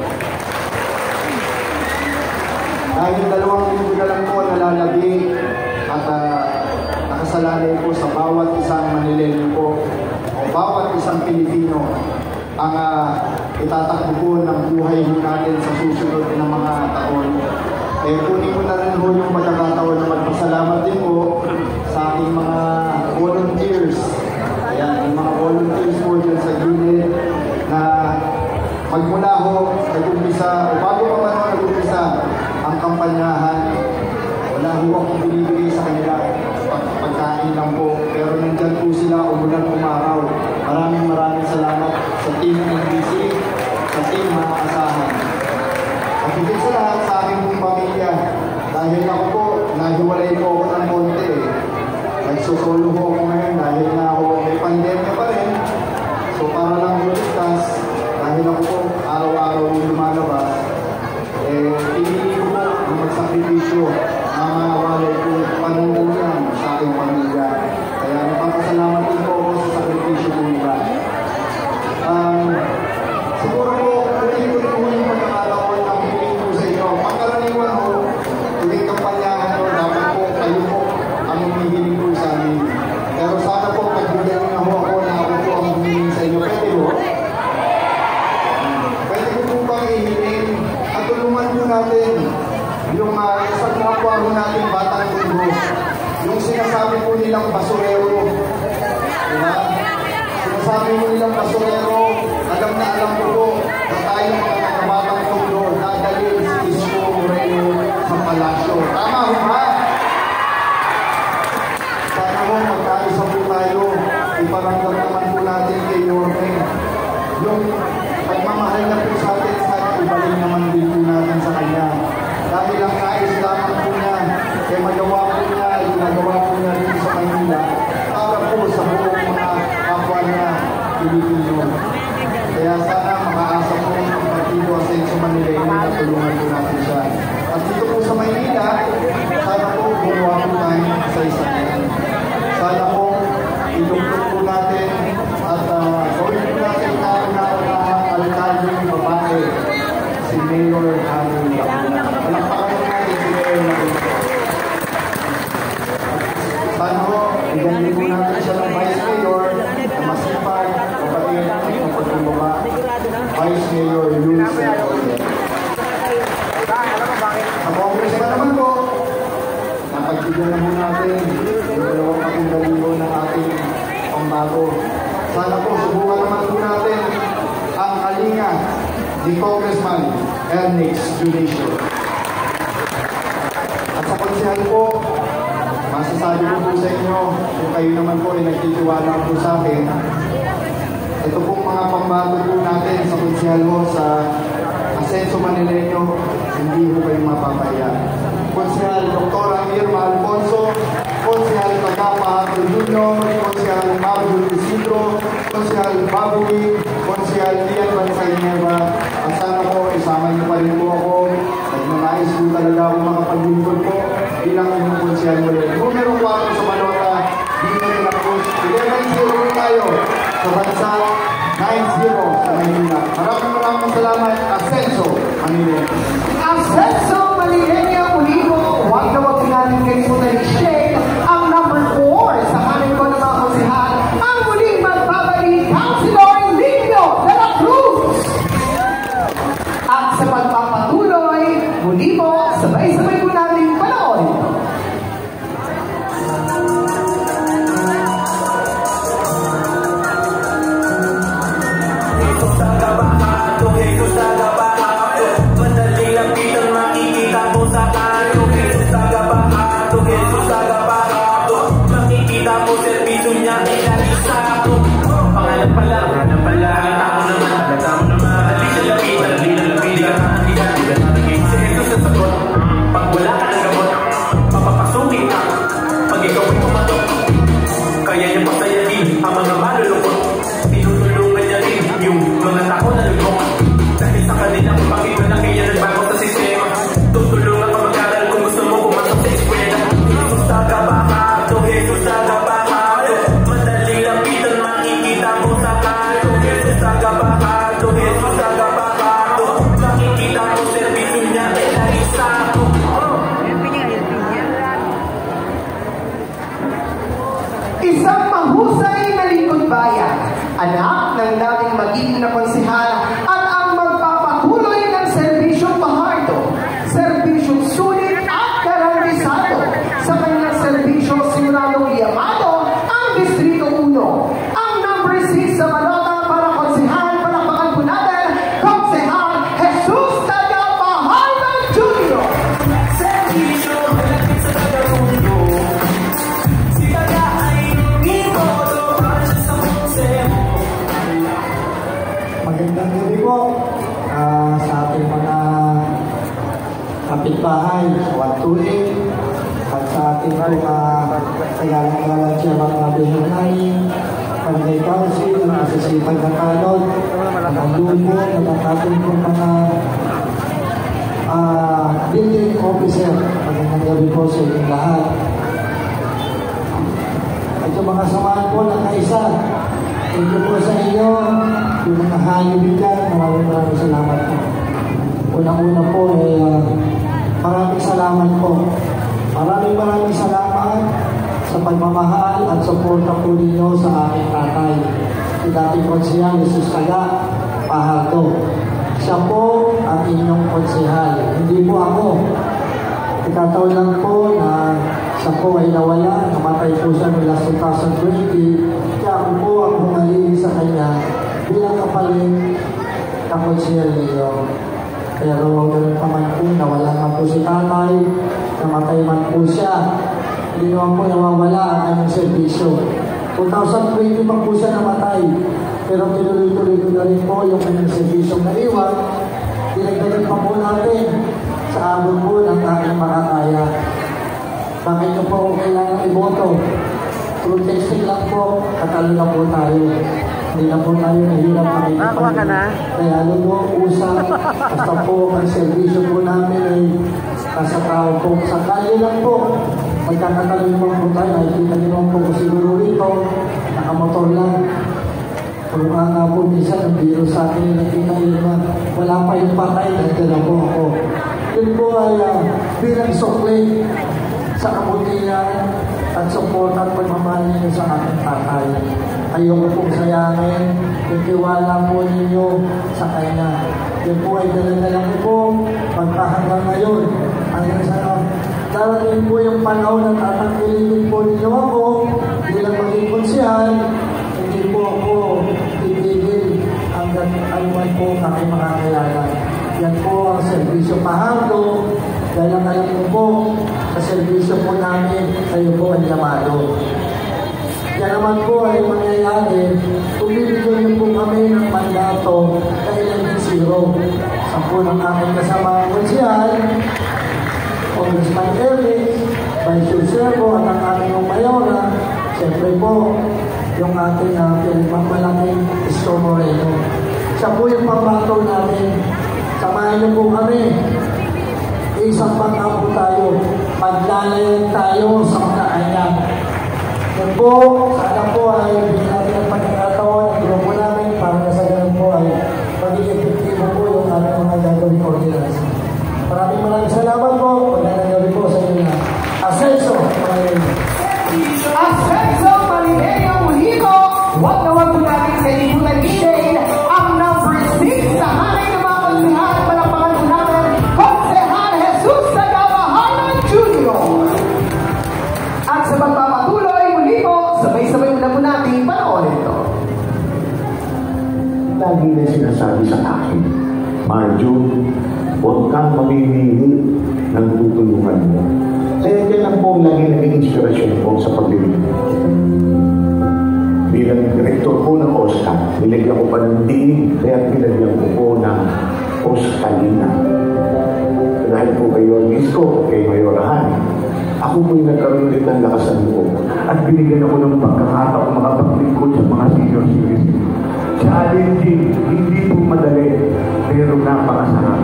Dahil dalawang linggo na lang po nalalagi at uh, nakasalalay po sa bawat isang Manileño po o bawat isang Pilipino ang uh, itatakbo po ng buhay natin sa susunod na mga taon. Eh, kunin ko na rin po yung pagkakataon na magpasalamat din po sa aking mga volunteers. Ayan, yung mga volunteers po dyan sa gilid na magmula ho, nag-umpisa, o bago pa man ho nag-umpisa ang kampanyahan, wala ho akong binibigay sa kanila, pag pagkain lang po. Pero nandyan po sila, umulan umaraw. Maraming maraming salamat sa team N B C, sa team mga asahan. At higit sa lahat sa aking pong pamilya, dahil ako po, nahiwalay po ako ng konti eh. Nagsusolo po ako ngayon dahil na ako may pandemya pa rin. So para lang buligtas, dahil ako po araw-araw yung lumalabas, eh, pinili ko po ang magsakripisyo ng mga walay ko panungunan sa aking pamilya. Kaya napapasalamat din po ako sa sakripisyo ko nila. Um, siguro po, hindi ko po yung pagkakataon na piling po sa inyo. Pagkaraniwan po, tuwing kampanyahan ko, dapat po kayo po ang humihiling po sa amin. Pero sana po, pagbigyan na ho ako na ako po ang humihiling sa inyo. Pwede po? Pwede ko po bang ihiling at tulungan po natin yung uh, isang kapwa po natin batang mundo. Yung sinasabi po nilang basurero. Diba? Sinasabi po nilang basurero, alam na alam ko po na tayo mga kabatang mundo dadalhin si Isko Moreno sa palasyo. Tama ho ba? Sana ho, magkaisa po tayo, iparamdam naman po natin kay Yorme. Yung pagmamahal na po sa atin, sana ibalik naman din po natin sa kanya. Dahil ang nais lamang po niya, kaya magawa po niya, ginagawa po niya dito sa Manila, para po sa buong mga kapwa niya, Pilipino. Kaya sana makaasa po ang Partido Asenso Manileño na tulungan po natin siya. At dito po sa Maynila, sana po gumawa po tayo sa isa't. Sana po, ilong Bigyan din po natin siya ng Vice Mayor na masipag, mabait, at mapagkumbaba. Vice Mayor Luis Alcocer. Sa Congressman naman po, napagbigyan na po natin yung dalawang pakindalibo ng ating pambago. Sana po, subukan naman po natin ang kalinga ni Congressman Ernix Junicio. At sa konsehal po, masasabi ko po sa inyo, kung kayo naman po ay nagtitiwala po sa akin, ito pong mga pambago po natin sa konsehal mo sa Asenso Manileño, hindi po kayo mapapaya. Konsehal Doktora Irma Alfonso, Konsehal Tagapa Junior, Konsehal Abdul Isidro, Konsehal Babuwi, Konsehal Ian Bansayneva, at sana po isama niyo pa rin po ako at manais po talaga ako makapaglingkod po bilang inyong konsehal muli. Numero one sa Malota, Dino de la Cruz, eleven zero tayo sa bansa, nine zero sa Manila. Maraming maraming salamat, Asenso Manileño. Asenso Manileño, muli mo, huwag na huwag natin kayo po na i-shake ang number four sa kanin ko na mga konsehal, ang muling magbabalik, Councilor Lino de la Cruz. At sa pagpapatuloy, muli mo, sabay-sabay po natin panoorin. Isang mahusay na lingkod bayan, anak ng dating magiging na konsehal at ang magpapatuloy ng serbisyong pahardo, serbisyong sulit at garantisado. Sa kanyang serbisyo siguradong yamado ang Distrito one. Ang number six sa Malota para konsehal, palakpakan po natin, Konsehal Jesus Tagapahardo Junior Servisyo malapit sa tagamundo. Magandang gabi po uh, sa ating mga kapitbahay, Watuling, at sa ating mga kagalang-galang chairman ng Abihang Nain, Barangay Council, ang asasipag ng Kalod, ang lumo, at ating po mga uh, building officer. Magandang gabi po sa inyong lahat. At yung mga samahan po ng kaisa, thank you po sa inyo, yung mga hayop dyan, maraming maraming salamat po. Unang-una po, eh, uh, maraming salamat po. Maraming maraming salamat sa pagmamahal at suporta po ninyo sa aking tatay. Si dating konsehal, Jesus Tagapahardo. Siya po ang inyong konsehal, hindi po ako. Ikataon lang po na siya po ay nawala, namatay po siya noong last two thousand twenty. Kaya ako po ang humalili sa kanya bilang kapalit na konsehal ninyo. Pero ganun pa man po, nawala man po si tatay, namatay man po siya. Hindi naman po nawawala ang kanyang servisyo. two thousand twenty pa po siya namatay. Pero tinuloy-tuloy ko na rin po yung kanyang servisyo na iwan. Dinagdagan pa po natin sa abot po ng aking makakaya. Bakit nyo po kailangan iboto? Through texting lang po, katalo na po tayo. Hindi na po tayo nahirap makikipag. Kaya ano po, usap, basta po ang servisyo po namin ay nasa tao po. Sa kalye lang po, magkakatalo naman po tayo. Nakikita nyo naman po siguro rito, nakamotor lang. Kung nga po minsan, ang biro sa akin, nakita nyo na wala pa yung patay, nagdala po ako. Yun po ay uh, bilang sukli sa kabutihan at support at pagmamahal ninyo sa aking tatay. Ayoko pong sayangin yung tiwala po ninyo sa kanya. Yun po ay dala-dala ko po magpahanggang ngayon. Hanggang sa darating po yung panahon na tatangkilitin po ninyo ako bilang maging konsyal, hindi po ako titigil hanggang anuman po aking makakayanan. Yan po ang serbisyo pahando. Dahil ang alam ko po, sa serbisyo po namin, kayo po ang llamado. Yan naman po ay mangyayari kung bibigyan niyo po kami ng mandato na eleven zero. Sa po ng aking kasama konsyal, Congressman Elvis, Vice Servo at ang aming mayora, siyempre po, yung ating uh, pinagmamalaking Isko Moreno. Siya po yung pambato natin. Samahan niyo po kami. Isang bangka po tayo. Maglalayan tayo sa mga kanya. Yan po, sana po ay bigyan natin ang pagkakataon ng grupo namin para sa ganun po ay magiging epektibo po yung aming mga gagawin ordinance. Maraming maraming salamat po. Pagkakagabi po sa inyo na Asenso Malineo. Asenso Malineo Mulico. Huwag na huwag po natin sa libutan ni Shane ang number six sa hanay ng mga kalihan at palapakan po natin Josehal Jesus Tagabahanan Junior At sa pagpapatuloy muli po, sabay-sabay muna po natin panoorin ito. Lagi na sinasabi sa akin, Marjo, huwag kang mamimili ng tutulungan mo. Kaya yan ang pong lagi naging inspirasyon po sa pagbibig. Bilang direktor po ng Oscar, nilagyan ko pa ng diin, kaya pinagyan ko po ng Oscarina. Dahil po kay Yorgis ko, kay Mayorahan, ako po'y nagkaroon ulit ng lakasan ko at binigyan ako ng pagkakataong makapaglingkod sa mga senior citizens. Challenging, hindi po madali, pero napakasarap.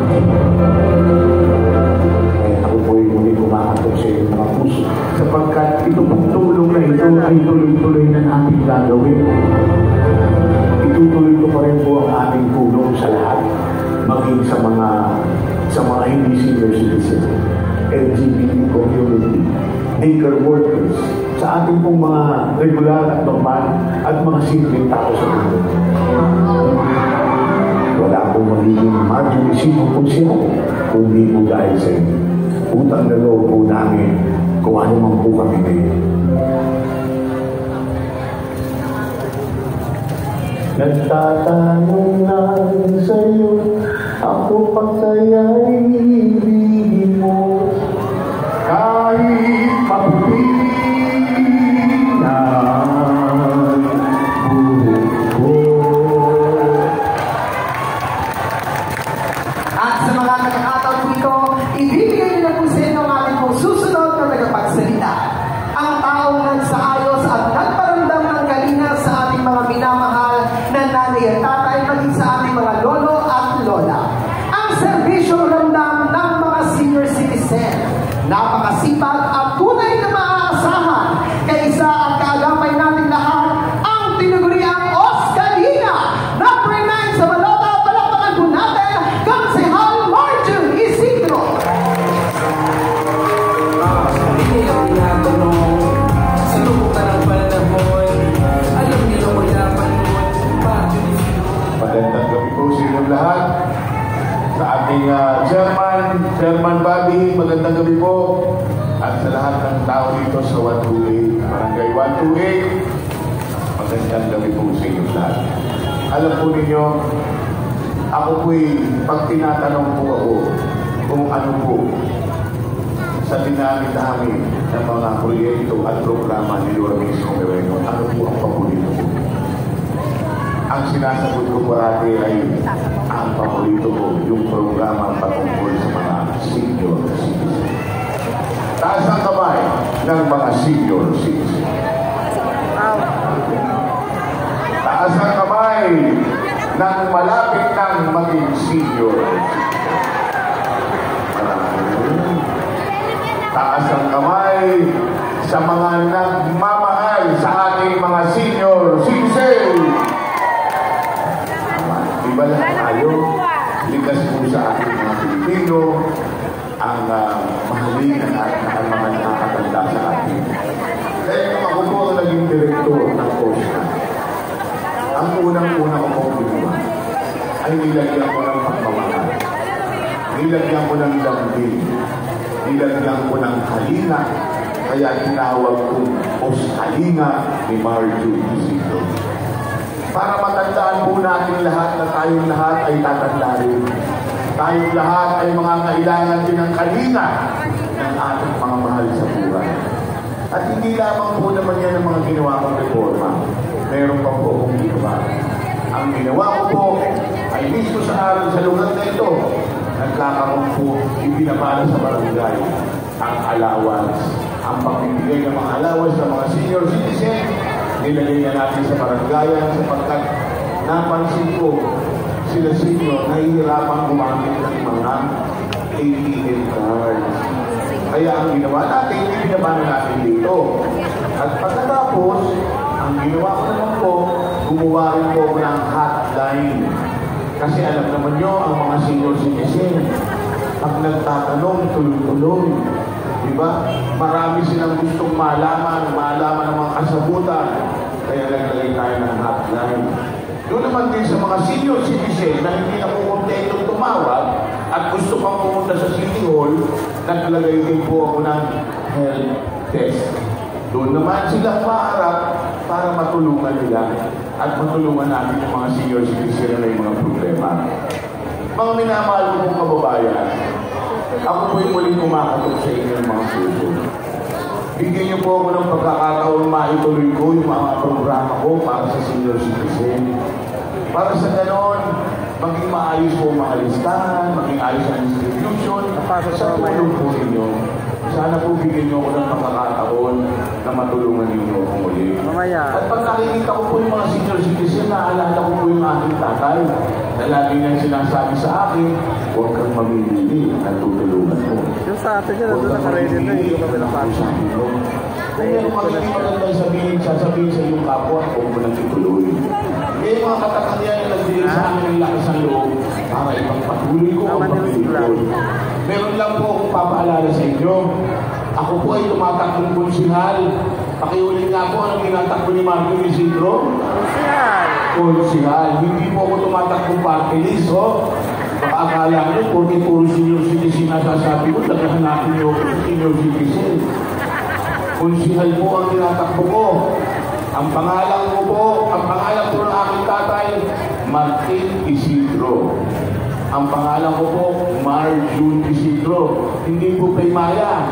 Kaya ako po'y muli kumakatok sa inyong mga puso sapagkat ito pong tulong na ito ay tuloy-tuloy na natin gagawin. Itutuloy ko pa rin po ang ating tulong sa lahat, maging sa mga sa mga hindi senior citizens, L G B T community, daycare workers, sa ating pong mga regular at normal at mga simpleng tao sa mundo. Wala pong magiging marginalismo po siya, kundi po dahil sa inyo. Utang na loob po namin kung ano man po kami ngayon. Nagtatanong lang sa'yo, ako pagkaya'y ibigin mo. Kahit maputi na buhok ko. At sa mga nakakataon po ito, ibibigay nyo na po sa inyo ang ating pong susunod na tagapagsalita. Ang taong nagsaayos at nagparamdam ng kalinga sa ating mga minamahal na nanay at tatay, maging sa ating mga lolo at lola. Ang serbisyo ramdam ng mga senior citizen. Napakasipag at tunay na maaasahan. Kaysa ang kaagapay natin lahat, ang tinuguriang Oscarina. Number nine sa balota, palakpakan po natin, Konsehal Marjo Isidro. Magandang gabi po sa inyong lahat. Sa ating uh, chairman, Chairman Bobby, magandang gabi po. At sa lahat ng tao dito sa one two eight, Barangay one two eight, magandang gabi po sa inyong lahat. Alam po ninyo, ako po'y pag tinatanong po ako kung ano po sa dinami-dami ng mga proyekto at programa ni Yorgis Moreno, ano po ang paborito ko? Ang sinasagot ko parati ay ang paborito ko, yung programa patungkol sa mga senior citizens. Taas ang kamay ng mga senior citizens. Taas ang kamay ng malapit ng maging senior. Taas ang kamay sa mga nagmamahal sa ating mga senior citizens. Iba lang tayo, likas po sa ating mga Pilipino, ang uh, mahalin at ang mga nakakatanda sa ating. Dahil nung ako po ang naging direktor ng Costa, ang unang-una ko pong ginawa ay nilagyan ko ng pagmamahal. Nilagyan ko ng lambing. Nilagyan ko ng kalina. Kaya tinawag kong Oskalina ni Marjorie Isidro. Para matandaan po natin lahat na tayong lahat ay tatanda rin. Tayong lahat ay mga kailangan din ng kalina ng ating mga mahal sa buhay. At hindi lamang po naman yan ang mga ginawa kong reforma. Meron pa po akong ginawa. Ang ginawa ko po ay mismo sa araw sa lugar na ito, nagkakaroon po ibinabala sa barangay ang allowance. Ang pagbibigay ng mga allowance sa mga senior citizen, nilagay na natin sa barangayan sapagkat napansin ko sila senior nahihirapan gumamit ng mga A T M cards. Kaya ang ginawa natin, ibinabala natin dito. At pagkatapos, ang ginawa ko naman po, gumawa rin po ng hotline. Kasi alam naman nyo, ang mga senior citizen, pag nagtatanong, tulong-tulong, diba? Marami silang gustong malaman, malaman ng mga kasabutan. Kaya naglagay tayo ng hotline. Doon naman din sa mga senior citizen na hindi na kukontentong tumawag at gusto pang pumunta sa City Hall, naglagay din po ako ng health test. Doon naman sila maharap para matulungan nila at matulungan natin yung mga senior citizen na may mga problema. Mga minamahal ko pong kababayan, ako po yung muling kumakatok sa inyo ng mga puso. Bigyan niyo po ako ng pagkakataon maituloy ko yung mga programa ko para sa senior citizen. Para sa ganon, maging maayos po mga listahan, maging ayos ang distribution, sa tulong po ninyo. Sana po bigyan niyo ako ng pagkakataon na matulungan ninyo ako muli. At pag nakikita ko po yung mga senior citizen, naalala ko po yung aking tatay na lagi nang sinasabi sa akin, huwag kang mamimili at tutulungan mo. Yung sa atin yun, nandun naka-ready na yung kami ng pasa. Kung meron magiging magandang sabihin, sasabihin sa iyong kapwa, huwag mo nang ituloy. May mga katakanian na nagbigay sa amin ng lakas ng loob para ipagpatuloy ko ang pagpatuloy. Meron lang po akong papaalala sa inyo. Ako po ay tumatakbong konsihal. Pakiulit nga po ang tinatakbo ni Marjorie Isidro. Konsihal. Konsihal. Hindi po ako tumatakbong party list, oh. Baka akala nyo, porque puro senior citizen nasasabi ko, naghahanapin nyo ako sa senior citizen. Konsihal po ang tinatakbo ko. Ang pangalan ko po, ang pangalan po ng aking tatay, Martin Isidro. Ang pangalan ko po, Marjorie Isidro. Hindi po kay Maya.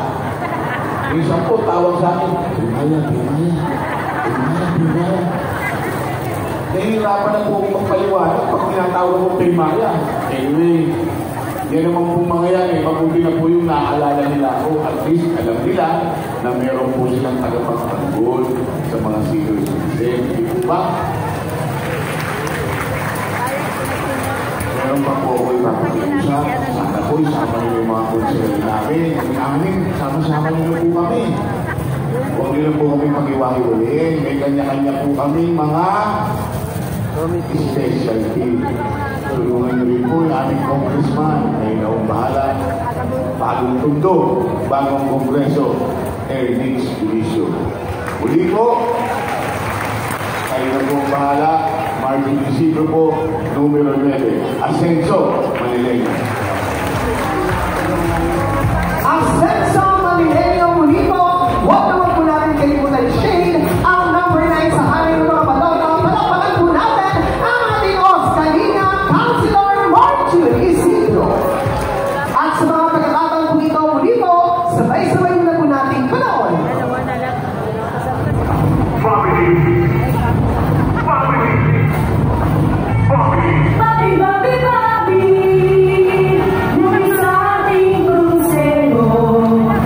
Isang po tawag sa akin, Pimaya, Pimaya, Pimaya, Pimaya. Nahihirapan na po akong magpaliwanag pag tinatawag ko Pimaya. Anyway, yan naman po mga yan, eh, mabuti na po yung naaalala nila ako. At least alam nila na meron po silang tagapagtanggol sa mga senior citizen. Hindi po ba? Meron pa po ako ipapag-usap. Sana po isama nyo yung mga konsel namin. Ang amin, sama-sama nyo po kami. Huwag nyo na po kami pag-iwahiwalin. May kanya-kanya po kami mga specialty. Tulungan nyo rin po yung aming congressman na inaong bahala. Bagong tundo, bagong kongreso, Ernix Dionisio. Uli po, kayo na po bahala. Marjorie Isidro po, numero nine. Ascenso, Manileño. Ascenso, Manileño, muli po. Huwag naman po natin kalimutan shade ang number nine sa aming mga balota. Palakpakan po natin ang ating Oskalina, Councilor Marjorie Isidro. At sa mga pagkakataon po ito, muli po, sabay-sabay na po natin panahon. Family. Family. Papi, papi, papi, nung sa ating konselo,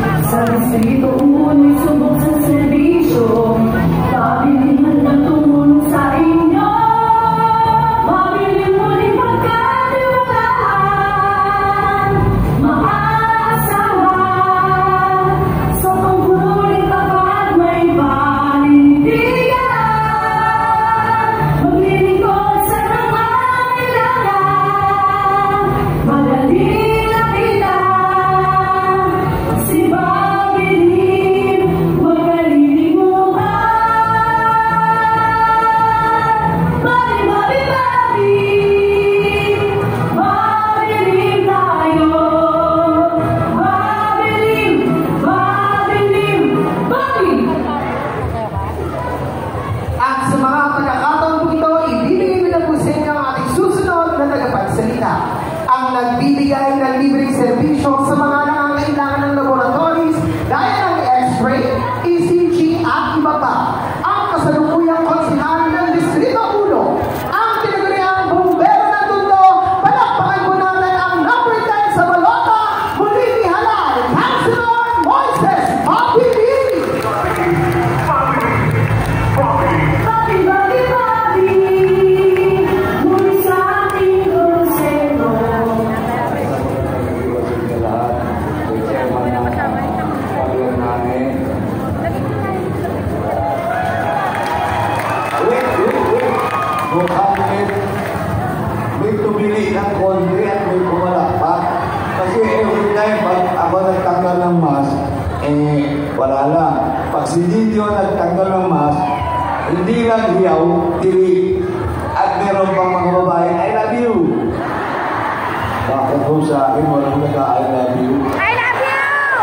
cabinet, may tumili ng konti at may pumalakpak. Kasi every time pag ako nagtanggal ng mask, eh, wala lang. Pag si Didio nagtanggal ng mask, hindi lang hiyaw, tili. At meron pang mga babae, I love you. Bakit po sa akin, walang nag-I love you? I love you!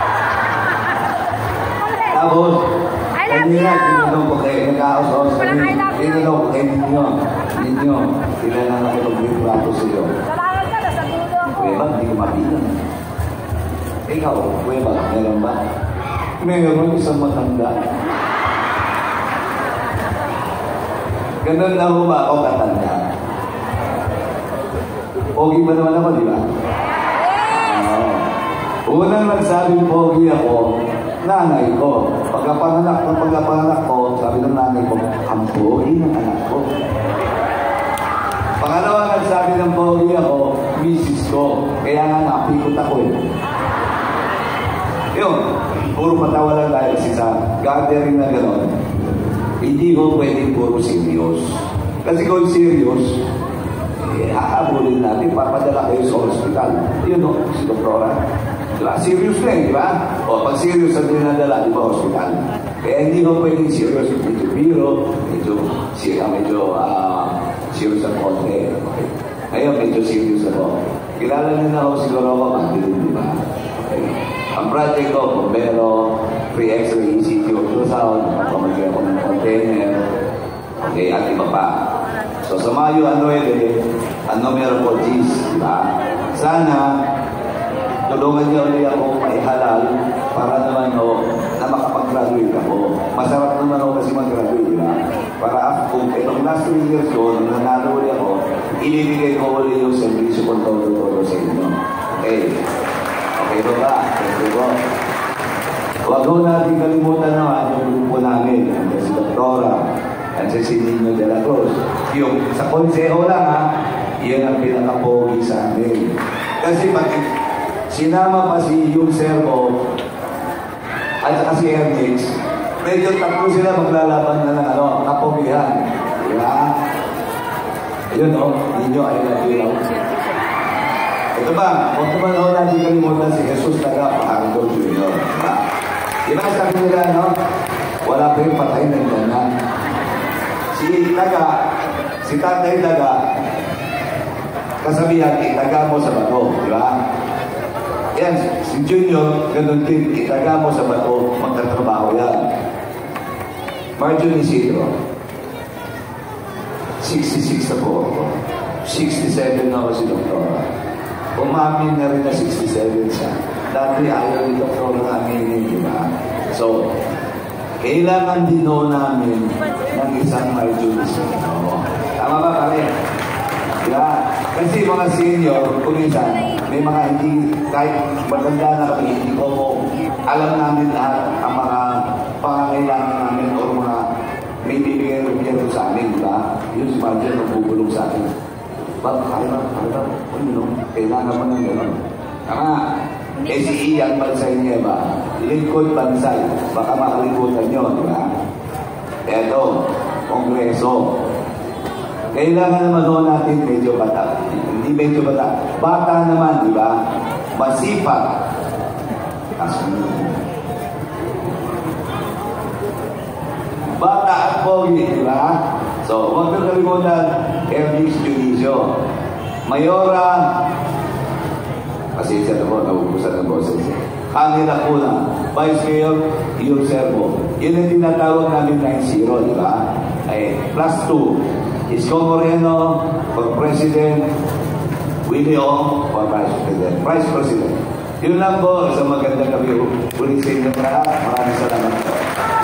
Tapos, I love kanina, you! tinanong ko kayo, nag-aos-aos kami. Walang I love you! Tinanong ko kayo ninyo. Ninyo, sila lang ako mag-retrato sa iyo. Salamat ka, nasa dulo ako. Kuya ba, hindi ko mabilang. Ikaw, kuya ba, meron ba? Meron isang matanda. Ganun lang ba ako katanda? Pogi ba naman ako, di ba? Oo. Unang nagsabing pogi ako, nanay ko. Pagkapanganak ng pagkapanganak ko, sabi ng nanay ko, ang pogi ng anak ko. Pangalawa nagsabi ng pogi ako, misis ko. Kaya nga napikot ako eh. Yun, puro patawa lang dahil sa gathering na gano'n. Hindi ko pwedeng puro serious. Kasi kung serious, eh, hahabulin natin, papadala kayo sa hospital. Yun o, si Doktora. Diba? Serious na eh, di ba? O, pag serious ang dinadala, di ba, hospital? Kaya hindi ko pwedeng serious. Medyo biro, medyo, medyo, medyo uh, serious ang konti. Okay. Ngayon, medyo serious ako. Kilala nyo na ako siguro ako, Magdalene, di ba? Okay. Ang project ko, Bombero, Free X-ray, E C T, ultrasound, pamagay ako ng container, okay, at iba pa. So, sa Mayo, ano eh, ang numero ko, G's, di ba? Sana, tulungan niyo ulit ako maihalal para naman no, na makapag-graduate ako. Masarap naman ako kasi mag-graduate, di ba? Para kung itong last three years ko, nung nanalo ulit ako, inibigay ko ulit yung servisyo kong todo-todo sa inyo. Okay. Okay ba ba? Okay ba? Huwag ko natin kalimutan naman yung grupo namin. Ang si Doktora, ang si Nino de la Cruz. Yung sa konseho lang ha, iyan ang pinaka-pogi sa amin. Kasi pag sinama pa si yung servo at saka si Ernix, medyo tatlo sila maglalaban na ng ano, kapogihan. Diba? Ayun o, ninyo ay nagbilaw. Ito ba, huwag naman ako natin kalimutan si Jesus Taga Pahardo Junior Diba? Diba sabi nila, no? Wala pa yung patay ng gana. Si Taga, si Tatay Taga, kasabihan, itaga mo sa bato, di ba? Yan, si Junior, ganun din, itaga mo sa bato, magtatrabaho yan. Marjorie Isidro, sixty-six na po ako. sixty-seven na ako si Doktora. Umamin na rin na sixty-seven siya. Dati ayaw ni Doktora na aminin, di ba? So, kailangan din no namin ng isang Marjorie Isidro. Tama ba pare? Diba? Kasi mga senior, kuminsan, may mga hindi, kahit maganda na kami, hindi ko alam namin lahat ang mga pangangailangan namin o mga may bibigay ng sa amin, diba? Yun si Marjorie nagbubulong sa akin. Ba't kaya ba? Kaya ba? Ano? Kailangan mo ng gano'n. Tama. Eh si Ian Bansay niya ba? Lingkod Bansay. Baka makalimutan nyo, diba? Eto, Kongreso. Kailangan naman doon natin medyo bata. Hindi medyo bata. Bata naman, di ba? Masipag. Bata at pogi, di ba? So, huwag nang kalimutan, Ernix Junicio. Mayora, kasi isa na po, naubusan ng boses. Kanila po na, Vice Mayor, yung servo. Yun ang tinatawag namin nine zero, di ba? Ay, plus two. Isko Moreno for President, Willie Ong for Vice President. Vice President. Yun lang po, isang magandang gabi. Ulit sa inyo lahat. Maraming salamat po.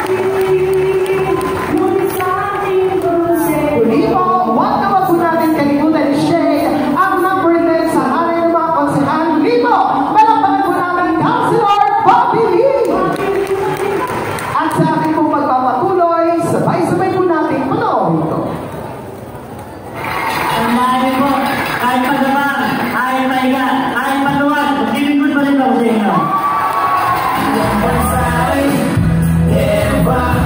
Uli po, huwag naman po natin kalimutan i-share ang number ten sa hanay ng mga konsehan. Uli po, malapagan po namin Councilor Bobby Lee. At sa ating pong pagpapatuloy, sabay-sabay po natin panoorin ito. Samahin po, kahit pagdamang, kahit pahinga, kahit paluwag, magkilingkod pa rin ako sa inyo. Everybody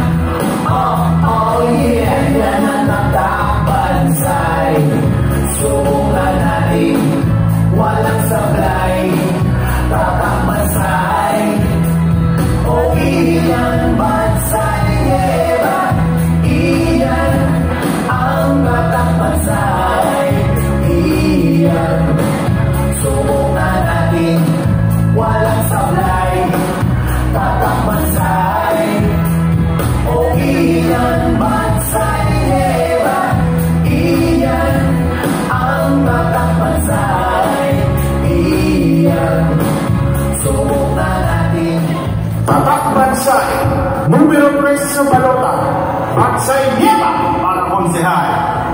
sa balota, Bagsay Nieva para konsehal.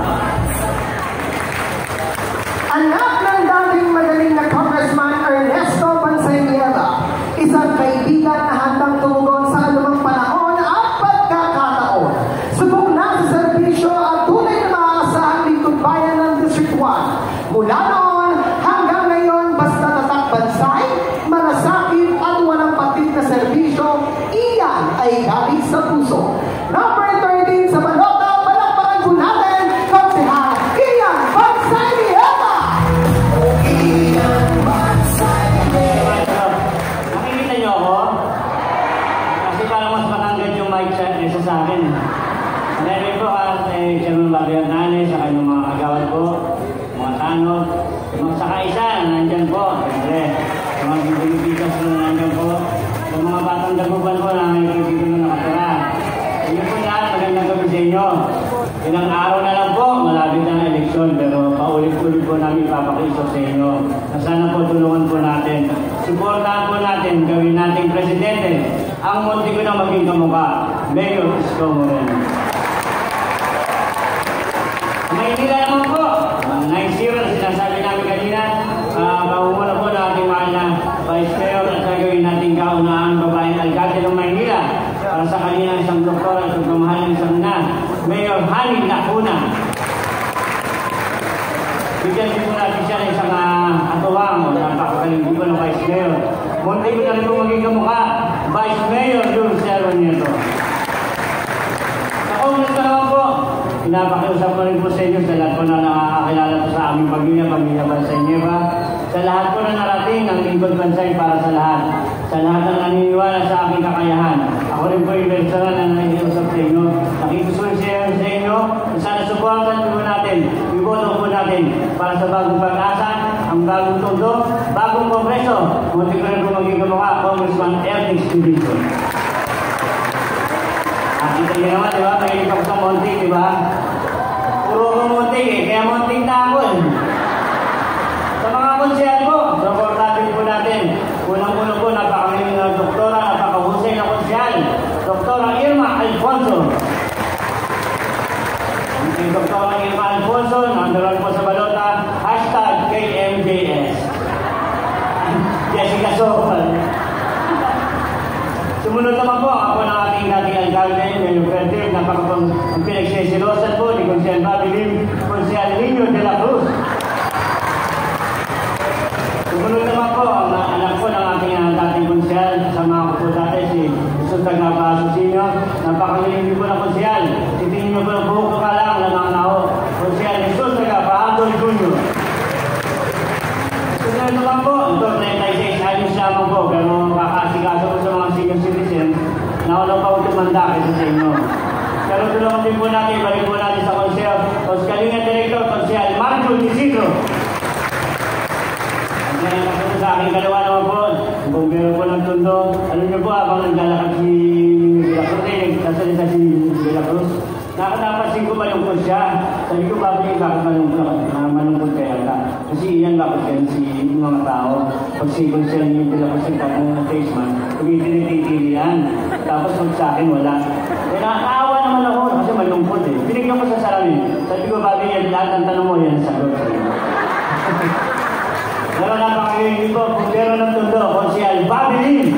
Anak ng dating magaling na Congressman Ernesto Bagsay Nieva, isang kaibigan na handang tumugon sa anumang panahon at pagkakataon. Subok na sa serbisyo at tunay na maasahang lingkod bayan ng District one. Mula noon hanggang ngayon, basta tatak Bagsay, malasakit at walang patid na serbisyo, iyan ay galing sa puso. Number thirteen sa balota, palakpakan po natin, Konsehal Ian Bagsay Nieva! Ian Bagsay Nieva! Nakikita niyo ako? Kasi parang mas matanggal yung mic sa, eh, sa akin. Dahil po at eh, Chairman Bobby Hernandez, sa kanyang mga kagawad po, mga tanod, yung saka isa, nandyan po, siyempre, sa mga bibigbigas na nandyan po, sa mga batang daguban po na may dito na nakatira. Inyo po lahat, magandang gabi sa inyo. Ilang araw na lang po, malapit na ang eleksyon, pero paulit-ulit po namin ipapakiusap sa inyo na sana po tulungan po natin. Suportahan po natin, gawin nating presidente ang munti ko na maging kamukha, Mayor Isko Moreno. Maynila naman po, nine zero na sinasabi namin kanina, uh, pangunguna po na ating mahal na Vice Mayor at gagawin nating kaunaan babaeng alkalde ng Maynila para sa kanina isang doktor at pagmamahal ng isang na, Mayor Hani Lacuna. Bigyan din po natin siya ng isang uh, atuwang o napakagaling po ng Vice Mayor. Munti ko na rin po maging kamukha, Vice Mayor Dulce Nieto. Sa Congress na naman po, pinapakiusap ko rin po sa inyo sa lahat po na nakakakilala po sa aming pamilya, pamilya Bagsay Nieva. Sa lahat po na narating ng lingkod Bagsay para sa lahat. Sa lahat na naniniwala sa aking kakayahan. Ako rin po yung personal na naniniusap sa inyo. Nakikusunsya sa inyo na sana suportan po natin, iboto po natin para sa bagong pag-asa, ang bagong tundo, bagong kongreso. Munti ko rin po maging kamukha, Congressman Ernest Division. Kita niyo naman, di ba? Mahilig ako sa Montig, di ba? Puro ko Montig eh, kaya Montig na ako eh. Sa mga konsehal po, supportatin po natin. Unang-uno po, napakagaling na doktora, napakahusay na konsehal. Doktora Irma Alfonso. Ang Doktora Irma Alfonso, nandaran po sa balota, hashtag K M J S. Jessica Sopal. Sumunod naman po, ako ng ating dating alkalde, Mayor Fertir, napakapang pinagsisilosan po ni Konsehal Bobby Lim, Konsehal Nino de la Cruz. Sumunod naman po, ang anak po ng ating uh, dating konsehal, kasama ko po dati si Sultan Napa Asusinio, napakagaling po na konsehal. Titingin niyo po ng buhok ko ka lang, lamang na ho, Konsehal Jesus Nagapa Antol Junior Sumunod naman po, ito, ninety-six anos lamang po, pero kakasikaso po sa mga senior citizen, nauna pa po tumanda kasi sa inyo. Pero tulungan din po natin, balik po natin sa konsehal, Kalinga Director, Konsehal Marjo Isidro. Ang kasunod sa aking kalawa naman po, ang bumbero po ng Tondo, alam niyo po, habang naglalakad si De La Cruz, eh, nagsasalita si De La Cruz, nakatapasin ko malungkot siya. Sabi ko, bakit bakit malungkot, uh, malungkot kaya ka? Kasi iyan bakit yan si mga tao. Pag si Konsehal niyo De La Cruz, yung tatang na face man, tumitinititili yan. Tapos pag sa akin, wala. Eh, nakakaawa naman ako kasi malungkot eh. Pinigyan ko sa salamin. Sabi ko, bakit yan lahat ng tanong mo yan sa sagot. Pero napakagaling po, kung meron ng Tondo, Konsehal Bobby Lim.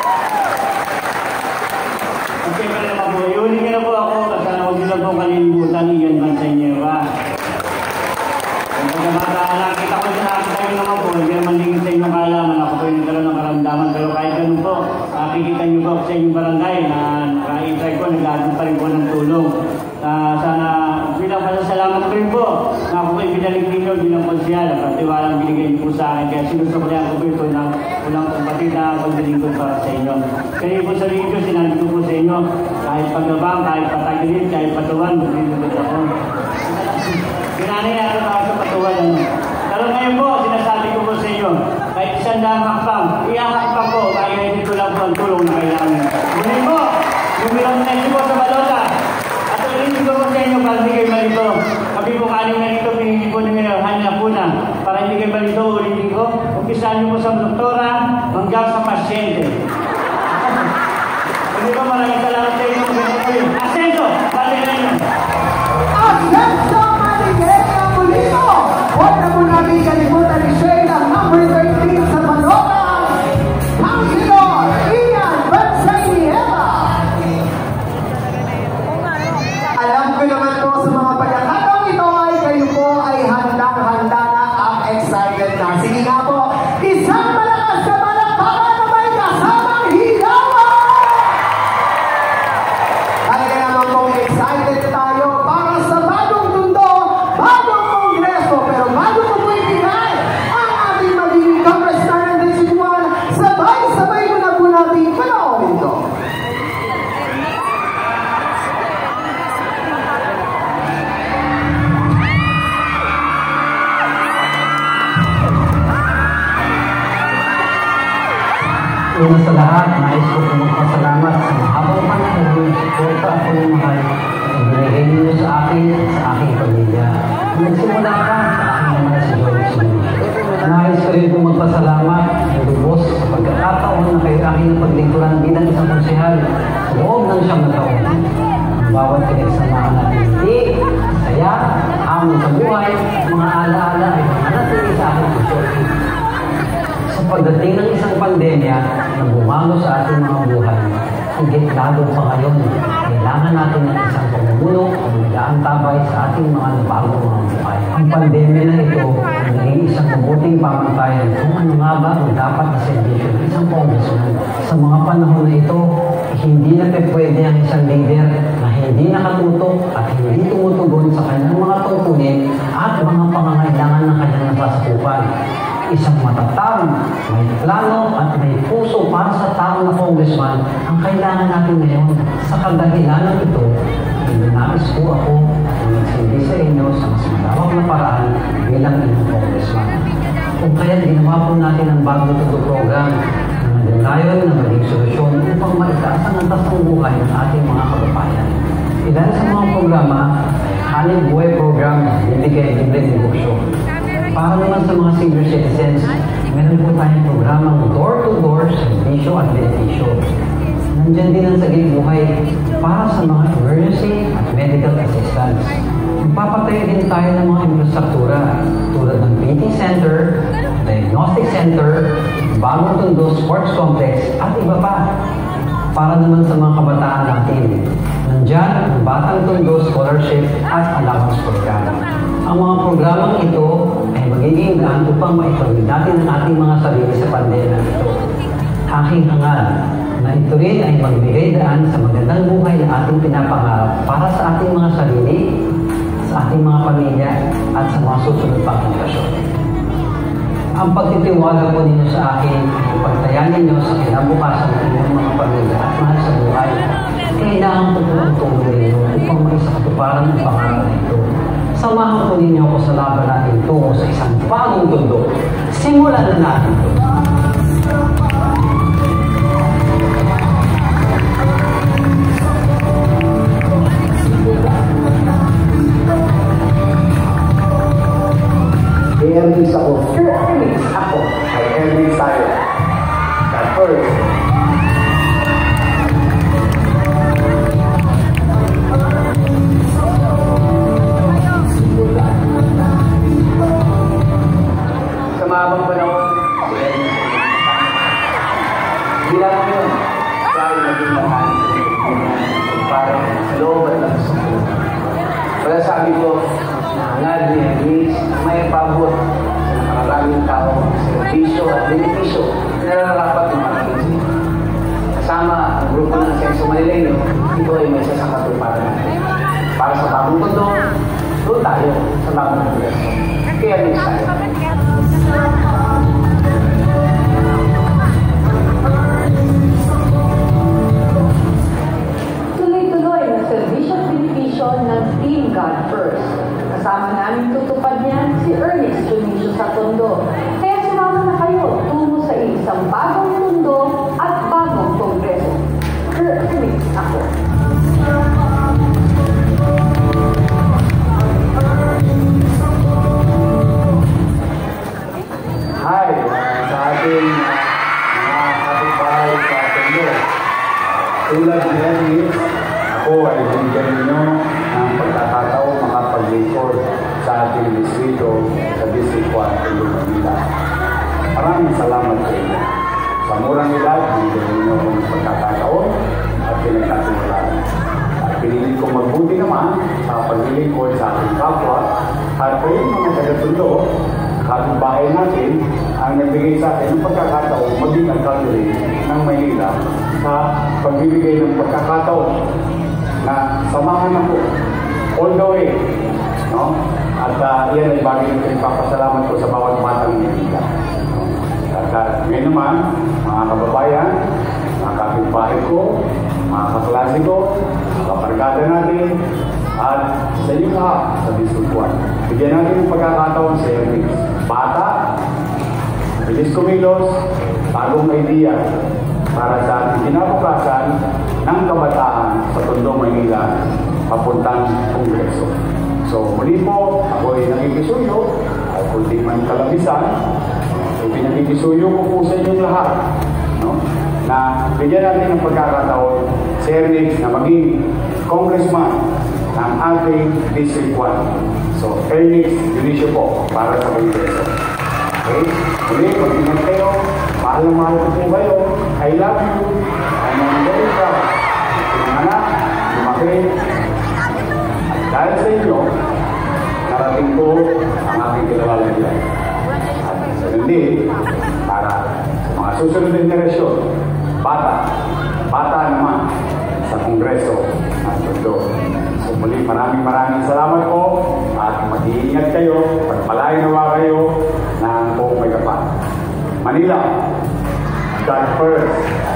Okay, pero naman po, iunin ka na po ako, kasi huwag nyo lang po kalilimutan, Ian Bagsay Nieva. Kung pagkamata, nakita ko sa nakita nyo naman po, hindi naman lingin sa inyong kaalaman, ako po yung nagkaroon ng karamdaman, pero kahit ganun po, nakikita nyo po sa inyong barangay na naka-intry ko, nag-aadun pa rin po ng tulong. Uh, sana bilang pasasalamat ko rin po na ako po'y binalik ninyo bilang konsehal at tiwalang binigay niyo po sa akin. Kaya sinusuklayan ko po ito ng unang kapatid na paglilingkod para sa inyo. Kaya po sa rin ko, sinabi ko po sa inyo, kahit paglabang, kahit patagilid, kahit patuwan, maglilingkod ako. Pinanay natin ako sa patuwan. Ano? Pero ngayon po, sinasabi ko po sa inyo, kahit isang daang hakbang, ihahakbang po, kaya dito lang po ang tulong na kailangan. Muli po, yung bilang na po sa balota, hindi ko po sa inyo para hindi kayo malito. Kami po kaling na dito, pinili po ninyo hanya po na. Para hindi kayo malito, ulitin ko. Umpisahan niyo po sa doktora, hanggang sa pasyente. Hindi po, maraming salamat sa inyo. una sa lahat, nais ko po magpasalamat sa mahabang panahon na suporta ako ng mahal at ibinigay niyo sa akin at sa aking pamilya. Nagsimula ka sa aking mga si Joey Smith. Nais ko rin po magpasalamat ng lubos sa pagkakataon na kayo aking napaglingkuran bilang isang konsehal sa loob ng siyang na taon. Ang bawat pinagsamahan natin hindi, saya, hamon sa buhay, mga alaala ay manatili sa aking puso. Sa pagdating ng isang pandemya na bumago sa ating mga buhay, higit lalo pa ngayon, kailangan natin ng isang pamumuno o nag-aantabay sa ating mga nabagong mga buhay. Ang pandemya na ito ay naging isang mabuting pamantayan kung ano nga ba ang dapat na servisyo ng isang congressman. Sa mga panahon na ito, hindi na pwede ang isang leader na hindi nakatutok at hindi tumutugon sa kanyang mga tungkulin at mga pangangailangan ng kanyang nasasakupan. Isang matatag, may plano at may puso para sa tao na congressman ang kailangan natin ngayon. Sa kadahilanan ito, inanais po ako na magsilbi sa inyo sa mas malawak na paraan bilang inyong congressman. Kung kaya ginawa po natin ang bagong tuto program na naglayon na maging solusyon upang maitaas ang antas ng buhay ng ating mga kababayan. Ilan sa mga programa, Hanip Buhay Program na bibigay libreng negosyo. Para naman sa mga senior citizens, meron po tayong programang door-to-door servisyo at benepisyo. Nandiyan din ang sagip buhay para sa mga emergency at medical assistance. Magpapatayo din tayo ng mga infrastruktura tulad ng P T Center, Diagnostic Center, Bagong Tondo Sports Complex at iba pa. Para naman sa mga kabataan natin, nandiyan ang Batang Tondo Scholarship at Allowance Program. Ang mga programang ito ay magiging daan upang maitawid natin ang ating mga sarili sa pandemya ito. Aking hangad na ito rin ay magbigay daan sa magandang buhay na ating pinapangarap para sa ating mga sarili, sa ating mga pamilya, at sa mga susunod pang henerasyon. Ang pagtitiwala po ninyo sa akin ay pagtayan ninyo sa kinabukasan ng inyong mga pamilya at mahal sa buhay. Kailangan po po ang tulong ninyo upang may sa katuparan ng pangarap na ito. Samahan po ninyo ako sa laban natin tungo sa isang bagong mundo. Simulan na natin ito. I-Elvis ako. Sure, Elvis ako. Ay Elvis tayo. At first, sa mahabang panahon, si Elvis bilang mo yun, kaya naging lahat. Parang sa loob at lang sa loob. Kaya sabi ko, hangad ni Elvis, may pabot sa nakakaraming tao, servisyo at benepisyo na nararapat ng marating. Kasama ang grupo ng Senso Manileño, ito ay may sasakatuparan natin. Para sa bagong mundo, doon tayo sa bagong mundo. Kaya next tayo. Tuloy-tuloy na servisyo at benepisyo ng Team God First. Kasama namin tutupad niya si Ernest Junicio sa Tondo. Kaya sumama na kayo tungo sa isang bagong mundo at bagong kongreso. Ernest ako. hi sa ating mga kapitbahay sa Tondo. Tulad ni Elvis, ako ay binigyan ninyo ng pagkakataon makapag-record sa ating distrito sa District one, Tondo, Manila. Maraming salamat sa inyo. Sa murang edad, binigyan ninyo ng pagkakataon at pinagkasimulan. At pinilit kong magbuti naman sa pag-record sa ating kapwa at kayo mga taga-Tondo, kapitbahay natin ang nagbigay sa atin ng pagkakataon maging alkalde ng Maynila sa pagbibigay ng pagkakataon na samahan na po all the way, no? At uh, yan ay bagay na pinagpapasalamat ko sa bawat batang Maynila. At uh, ngayon naman, mga kababayan, mga kapitbahay ko, mga kaklase ko, mga kapargada natin, at sa inyo lahat sa District one. Bigyan natin ng pagkakataon sa Elvis. Bata, bilis kumilos, bagong idea, para sa kinabukasan ng kabataan sa Tondo, Manila papuntang Kongreso. So muli po, ako ay nakikisuyo at kundi man kalabisan, so pinakikisuyo ko po sa inyong lahat, no? Na bigyan natin ng pagkakataon si Ernix na maging congressman ng ating District one. So Ernix Dionisio po para sa Kongreso. Okay? Muli, mag-ingat kayo. Mahal na mahal ko po kayo. I love you. I'm very proud. Pinanganak, lumaki. At dahil sa inyo, narating ko ang aking kinalalalagyan. At hindi, para sa mga susunod na generasyon, bata, bata naman sa Kongreso ng Tondo. So muli, maraming maraming salamat po at mag-iingat kayo, pagpalain nawa kayo ng buong may kapat. Manila, God first.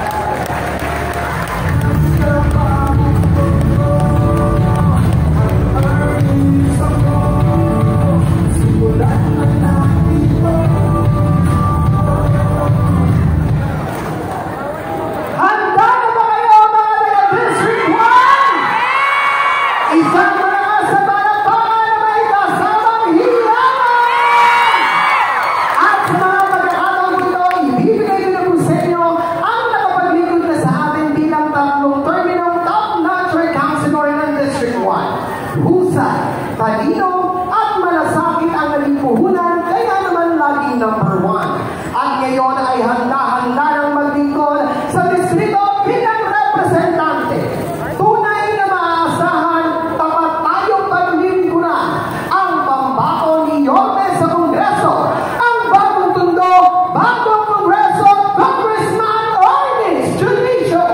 Talino at malasakit ang naging puhunan, kaya naman lagi number one. At ngayon ay handa-handa ng maglingkod sa distrito bilang representante. Tunay na maaasahan, tapat tayong paglilingkuran ang pambako ni Yorme sa Kongreso, ang bagong Tondo, bagong Kongreso, Congressman Ernix Dionisio.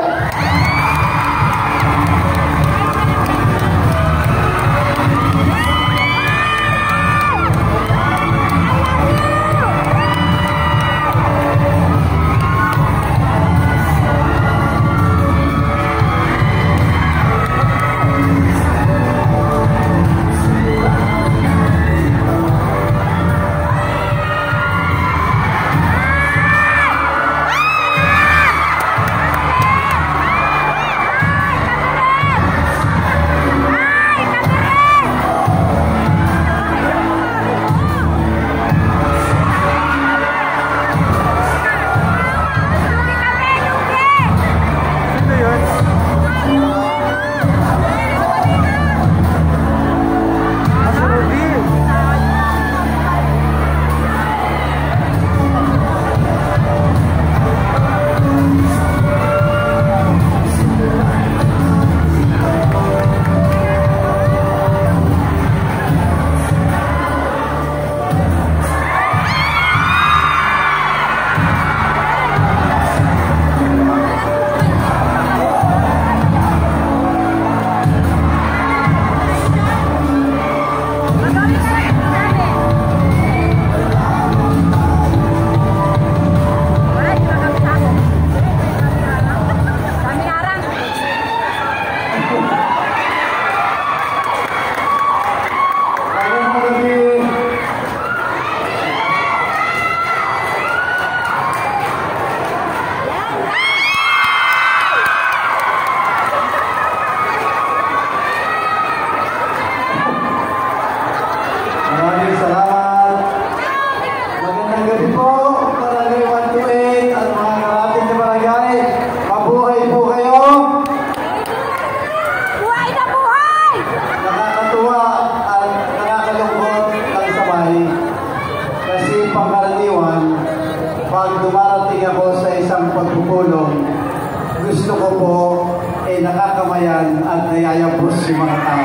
pag dumarating ako sa isang pagpupulong, gusto ko po ay eh, nakakamayan at nayayabos yung mga tao.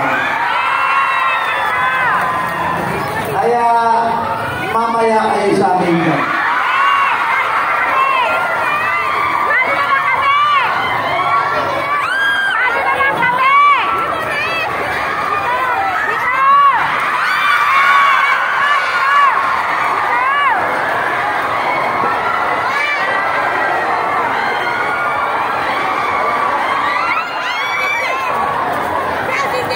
Kaya mamaya kayo sa amin dyan. Hindi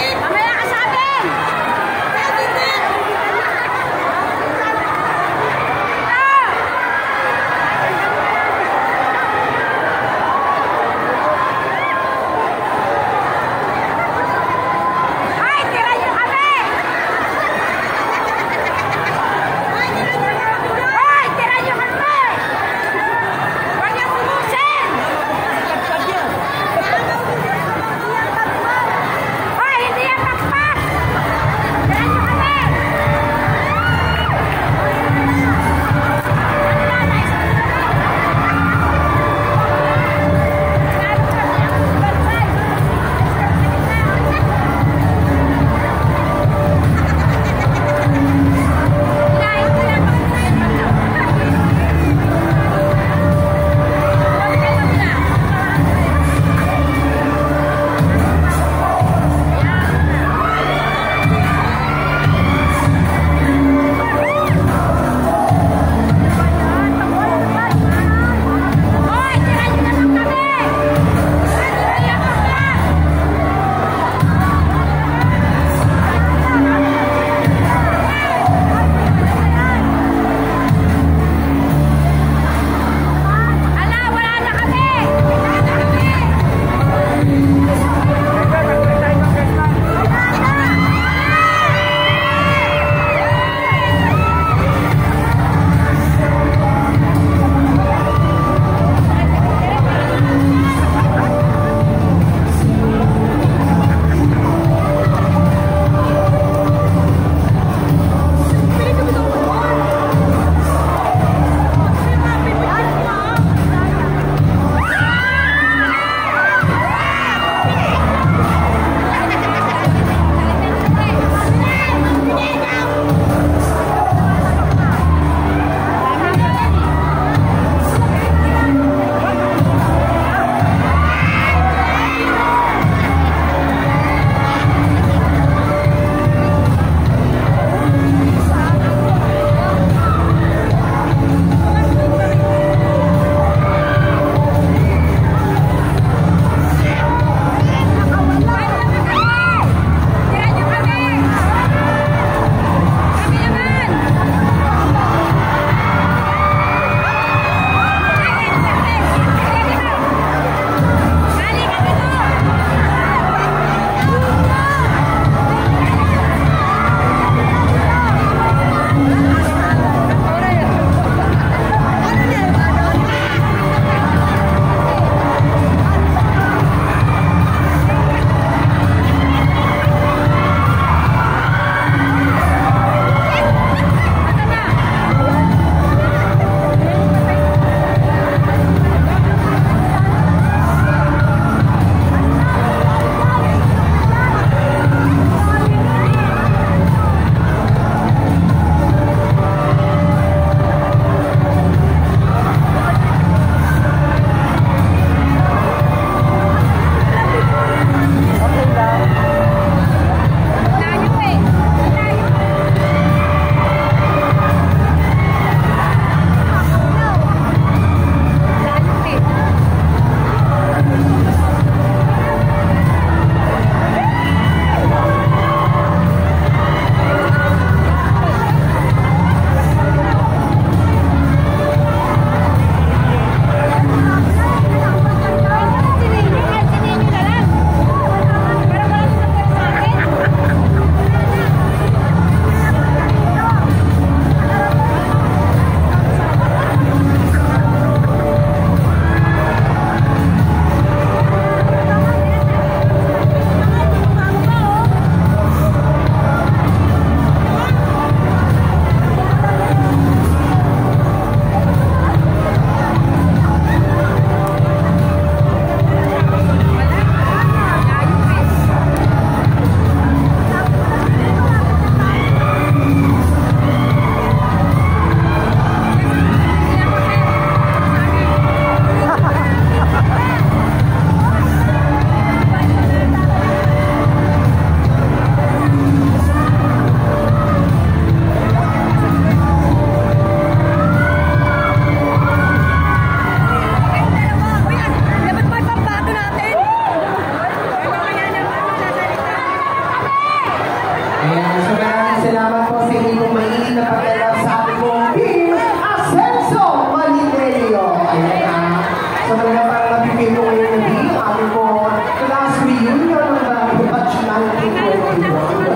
salamat po sa inyong mainit na paglalap sa ating pong Team Ascenso Manilenyo. Ayan na. So mga parang nabibigay ko ngayon na din ang ating pong class reunion ng mga batch nineteen twenty-one.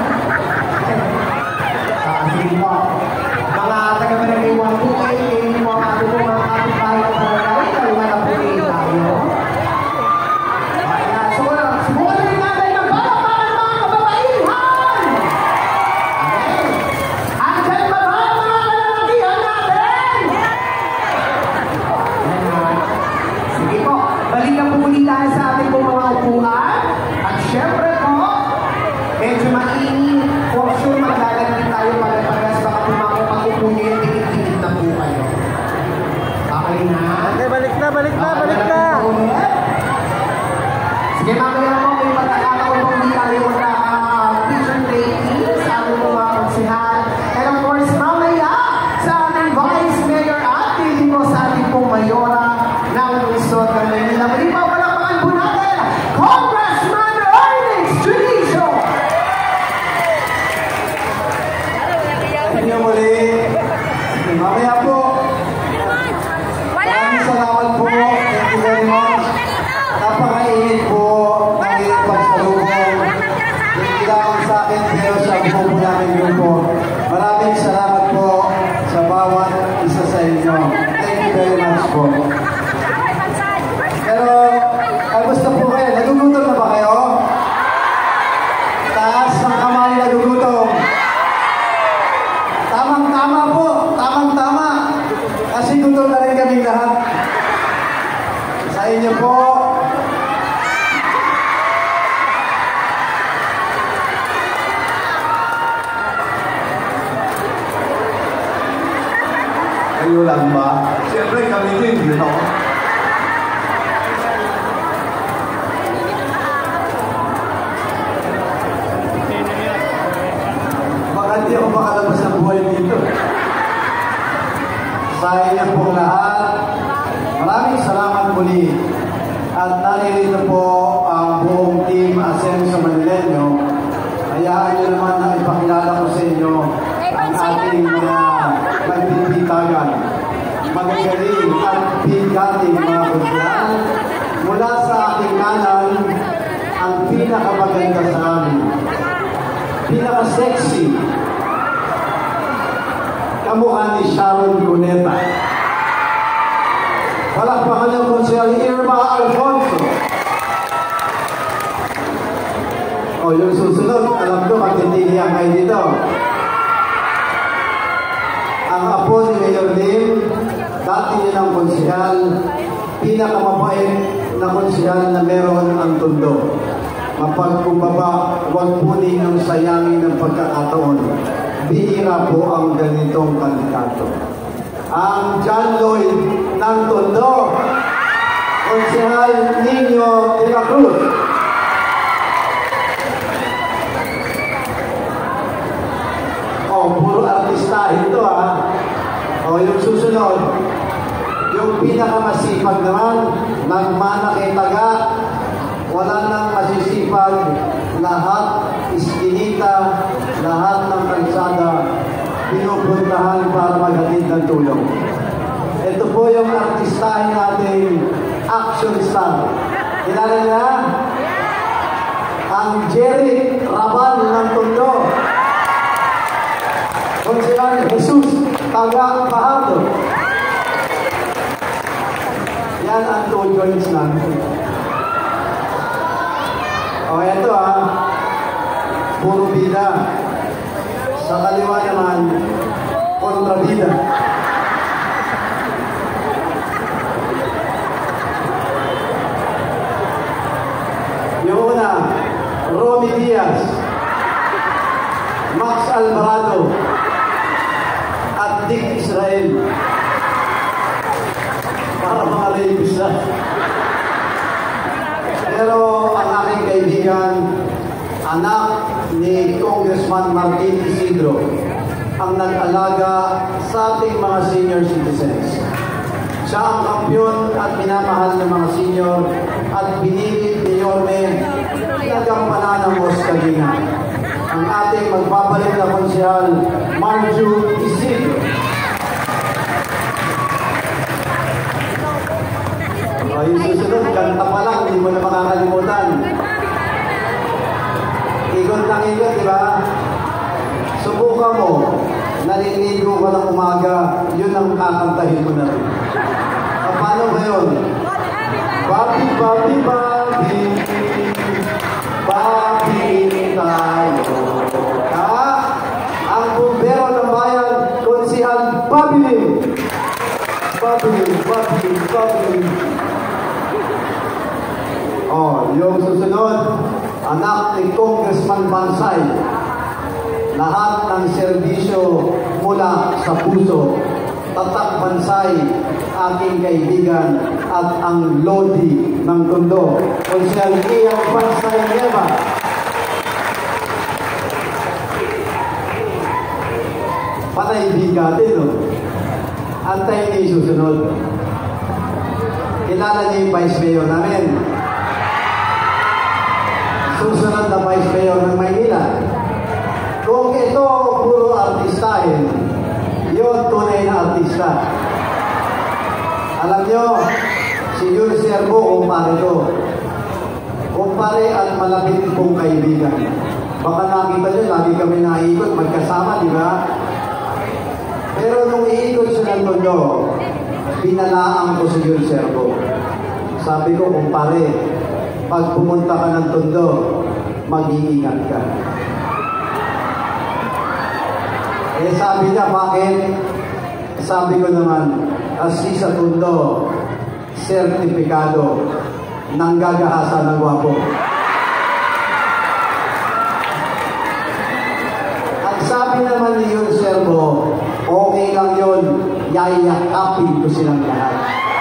Ah, sige po. Mga taga-barangay one two eight, kayo mo ang ating pong mga kapitbahay ng barangay, kayo na po kayo tayo. Ayan. So, subukan na rin natin ng palakpakan mga kababaihan! Andyan ba ba ang mga kalalakihan natin? Sige po, balik na po muli tayo sa ating pong mga upuan. At syempre po, medyo mainit. For sure, maglalagay tayo pag-pagas. Baka po mga pag-upo nyo yung tikit-tikit na po kayo. Okay na? Okay, balik na, balik na, balik na! Sige, mamaya mo, may pagkakataon po hindi tayo magka-picture taking sa ating mga konsihan. And of course, mamaya sa ating Vice Mayor at hindi po sa ating pong Mayora ng Luzon ng Manila. Muli pa, palakpakan po natin, Congressman Ernest Judicio! Inyo muli. Mamaya po. Maraming salamat po. Thank you very much. Napakainit po ng inyong pagsalubong. Hindi lang sa akin, pero sa grupo namin grupo. Maraming salamat po sa bawat isa sa inyo. Thank you very much po. Pero, kamusta po kayo? Nagugutom na ba kayo? Taas ng kamay, nagugutom. Tamang-tama po. Tamang-tama. Kasi gutom na rin kaming lahat. Sa inyo po. Kayo lang ba? Siyempre kami din, you know? Baka di ako makalabas ng buhay dito. Sa inyo pong lahat, maraming salamat muli. At naririto po ang buong Team Ascenso Manilenyo. Hayaan nyo naman na ipakilala ko sa inyo ang ating mga nagtititagan, magagaling at bigating mga konsyal. Mula sa ating kanan, ang pinakamaganda sa amin, pinaka-sexy, kamukha ni Sharon Cuneta. Palakpakan ng konsyal Irma Alfonso. O, yung susunod, alam ko, magtitilihan kayo dito. Ang apo ni Mayor Lim, dati nilang konsyal, pinakamabait na konsyal na meron ang Tondo. Mapagkumbaba, huwag po ninyong sayangin ng pagkakataon. Bihira po ang ganitong kandidato. Ang John Lloyd ng Tondo, konsyal Nino de la Cruz. O, puro artista ito ha. O, yung susunod, yung pinakamasipag naman, nagmana kay taga, wala nang masisipag, lahat iskinita, lahat ng kalsada, pinupuntahan para maghatid ng tulong. Ito po yung artistahin nating action star. Kilala niya? Ang Jerry Rabal ng Tondo. Konsyal Jesus Taga Fajardo. Yan ang two joints namin. O, eto ha. Puro bida. Sa kaliwa naman, kontrabida. Yung una, Romy Diaz, Max Alvarado, at Dick Israel. Para mga rapist na. Pero ang aking kaibigan, anak ni Congressman Martin Isidro, ang nag-alaga sa ating mga senior citizens. Siya ang kampyon at minamahal ng mga senior at binilid ni Yorme nagampanan ng Oscarina. ang ating magbabalik na konsyal, Marju Isidro. O, yung susunod, kanta pa lang, hindi mo na makakalimutan. Ikot ng ikot, di ba? Subukan mo, naliligo ka ng umaga, yun ang kakantahin mo na rin. O, paano ba yun? Babi, babi, babi, babi tayo. Ha? Ang bumbero ng bayan, konsihal Babilin. Babilin, Babilin, Babilin. Oh, yung susunod, anak ni Congressman Bansay. Lahat ng serbisyo mula sa puso. Tatak Bansay, aking kaibigan at ang Lodi ng Tondo. Konsehal Iyang Bansay Nieva. Patay bigatin, no? Antay niyo susunod. Kilala niyo yung Vice Mayor namin. Susunod na Vice Mayor ng Maynila. Kung ito puro artistahin, yun tunay na artista. Alam nyo, si Yul Serbo, kumpare ko. Kumpare at malapit kong kaibigan. Baka nakita nyo, lagi kami naiikot, magkasama, di ba? Pero nung iikot siya ng Tondo, pinalaan ko si Yul Serbo. Sabi ko, kumpare, pag pumunta ka ng Tondo, mag-iingat ka. Eh sabi niya, bakit? Sabi ko naman, kasi sa Tondo, sertifikado, nanggagahasa ng gwapo. At sabi naman ni Yul Serbo, okay lang yun, yayakapin ko silang lahat.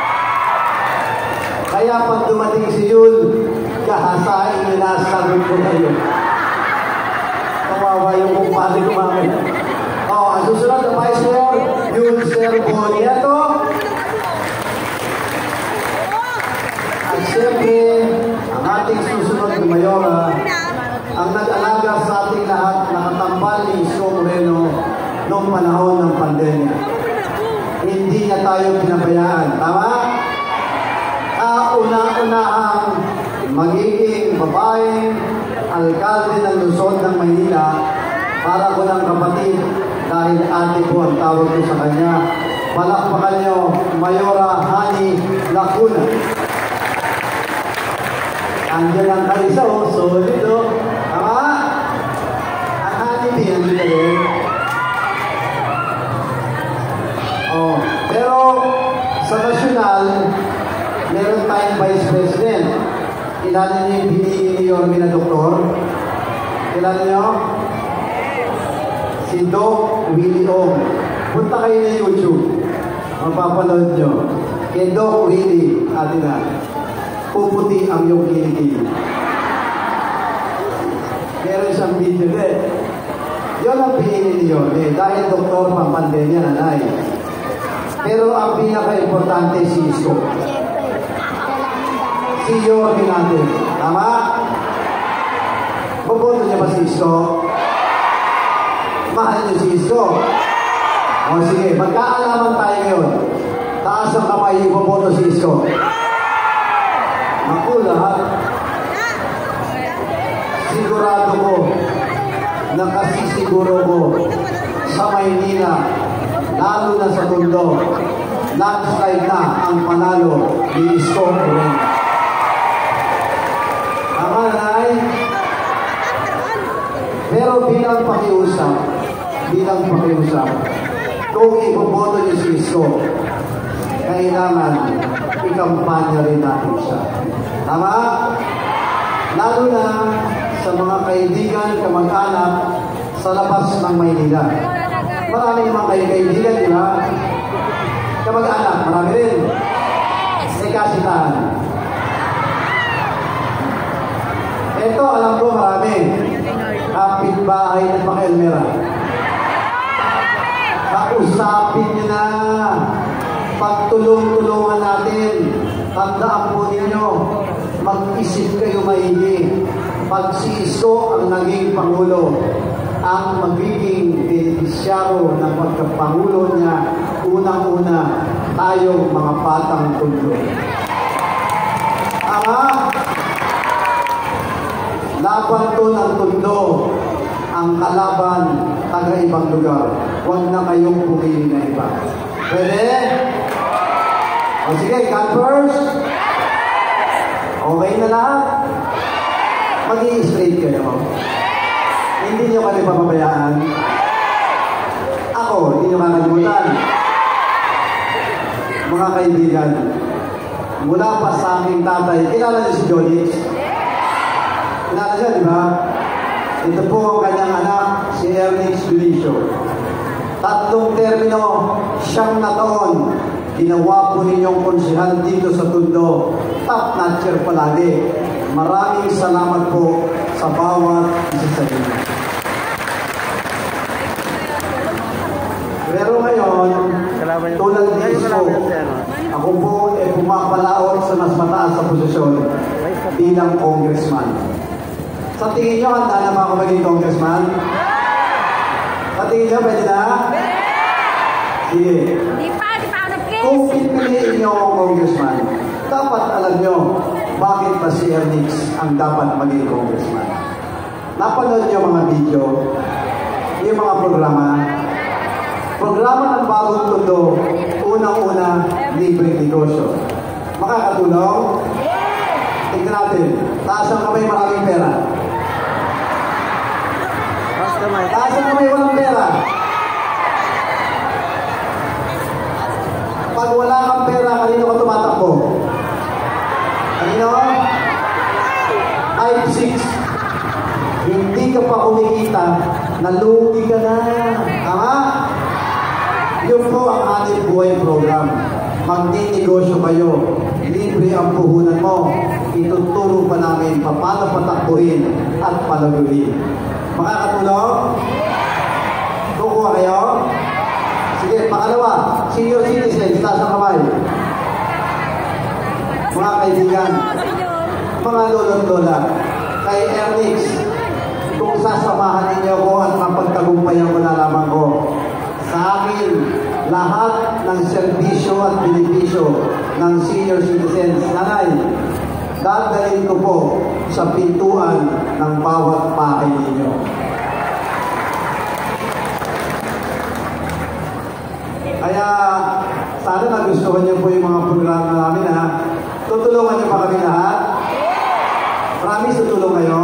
Kaya pag dumating si Yul, kahasain nyo na, sabi ko na yun. Kawawa yung kumpare ko mamaya. O, ang susunod na Vice Mayor, Yul Serbo Nieto. At siyempre, ang ating susunod na Mayora, ang nag-alaga sa ating lahat, nakatambal ni Isko Moreno noong panahon ng pandemya. Hindi niya tayo pinabayaan. Tama? Kauna-unahang magiging babaeng alkalde ng Luzon ng Maynila para ko ng kapatid dahil ate po ang tawag ko sa kanya. Palakpakan niyo, Mayora Hani Lacuna. Andiyan ang kaisa, oh, solid, oh. Tama? Ang Hani din, andito rin. Oh, pero sa nasyonal, meron tayong Vice President. Kilala niyo yung pinili ni Yorme na doktor? Kilala niyo? Si Doc Willie Ong. Punta kayo na YouTube. Mapapanood nyo. Kay Doc Willie, atin na. Puputi ang iyong kilikili. Meron siyang video din. Yun ang pinili ni Yorme. Dahil doktor pang pandemya, nanay. Pero ang pinaka-importante si Isko. Si Yorme natin. Tama? Buboto niya ba si Isko? Mahal niyo si Isko? O sige, magkaalaman tayo ngayon. Taas ang kamay, ipoboto si Isko. Ako lahat. Sigurado ko, nakasisiguro ko sa Maynila, lalo na sa Tondo, landslide na ang panalo ni Isko Moreno. Tama na, ay? Pero bilang pakiusap, bilang pakiusap, kung ipoboto niyo si Isko, kailangan ikampanya rin natin siya. Tama? Lalo na sa mga kaibigan, kamag-anak sa labas ng Maynila. Marami naman kayo kaibigan, di ba? Kamag-anak, marami rin. May kasitaan. Ito, alam ko marami. Kapitbahay ng Pakelmera. Kausapin niyo na. Pagtulong-tulungan natin. Tandaan po ninyo, mag-isip kayo maigi. pag si Isko ang naging Pangulo, ang magiging benepisyaro ng pagkapangulo niya, unang-una, tayong mga batang Tondo. Ama, laban to ng Tondo, ang kalaban taga-ibang lugar. Huwag na kayong pumili na iba. Pwede? O sige, God first. Okay na lahat? Mag-i-straight kayo. Hindi nyo kami papabayaan. Ako, hindi nyo kakalimutan. Mga kaibigan, mula pa sa aking tatay, kilala niyo si Jonix? Kilala siya, di ba? Ito po ang kanyang anak, si Ernix Felicio. Tatlong termino, siyang na taon, ginawa po ninyong konsehal dito sa Tondo. Top notcher palagi. Maraming salamat po sa bawat isa sa inyo. Pero ngayon, tulad ni Isko, ako po ay pumapalaot sa mas mataas sa posisyon bilang congressman. Sa tingin nyo, handa na ba ako maging congressman? Sa tingin nyo, pwede na? Sige. Kung piniliin nyo akong congressman, dapat alam nyo bakit ba si Ernix ang dapat maging congressman. Napanood nyo mga video, yung mga programa, programa ng Bagong Tondo, unang-una, libreng negosyo. Makakatulong? Tingnan natin. Taas ang kamay, maraming pera. Taas ang kamay, walang pera. Pag wala kang pera, kanino ka tumatakbo? Kanino? five six. Hindi ka pa kumikita, nalugi ka na. Tama? Yun po ang ating buhay program. Magninegosyo kayo. Libre ang puhunan mo. Ituturo pa namin paano patakbuhin at palaguin. Makakatulong? Kukuha kayo? Sige, pangalawa. Senior citizens, taas ang kamay. Mga kaibigan, mga lolo't lola, kay Ernix, kung sasamahan ninyo ko at mapagtagumpayan ko na lamang ko, sa akin, lahat ng serbisyo at benepisyo ng senior citizens, nanay, dadalhin ko po sa pintuan ng bawat bahay ninyo. Kaya, sana nagustuhan niyo po yung mga programa namin, ha? Tutulungan niyo pa kami lahat? Promise, tutulong kayo?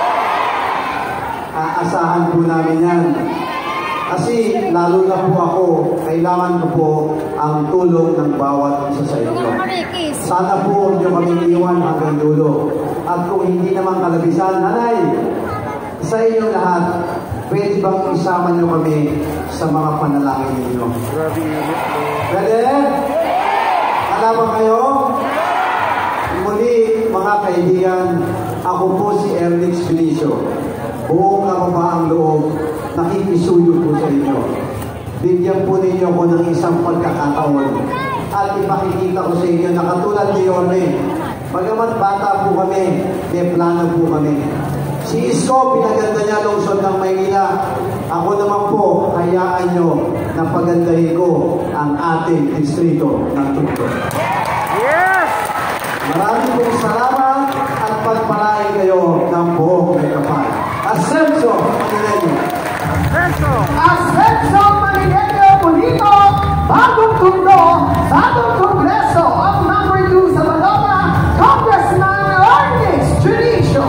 Aasahan po namin yan. Kasi lalo na po ako, kailangan ko po ang tulong ng bawat isa sa inyo. Sana po huwag niyo kami iwan hanggang dulo. At kung hindi naman kalabisan, nanay, sa inyo lahat, pwede bang isama niyo kami sa mga panalangin ninyo? Pwede? Kalaban kayo? Muli, mga kaibigan, ako po si Ernix Felicio. Buong kababaang loob, nakikisuyo po sa inyo. Bigyan po ninyo ko ng isang pagkakataon at ipakikita ko sa inyo na katulad ni Yorme, bagamat bata po kami, may plano po kami. Si Isko, pinaganda niya lungsod ng Maynila. Ako naman po, hayaan nyo na pagandahin ko ang ating distrito ng Tondo. Yes! Maraming pong salamat at pagpalain kayo ng buong may kapal. Ascenso Manilenyo. Ascenso! Ascenso Manilenyo Bonito, Bagong Tondo, sa atong Kongreso of number two sa Balona, Congressman Ernix Felicio.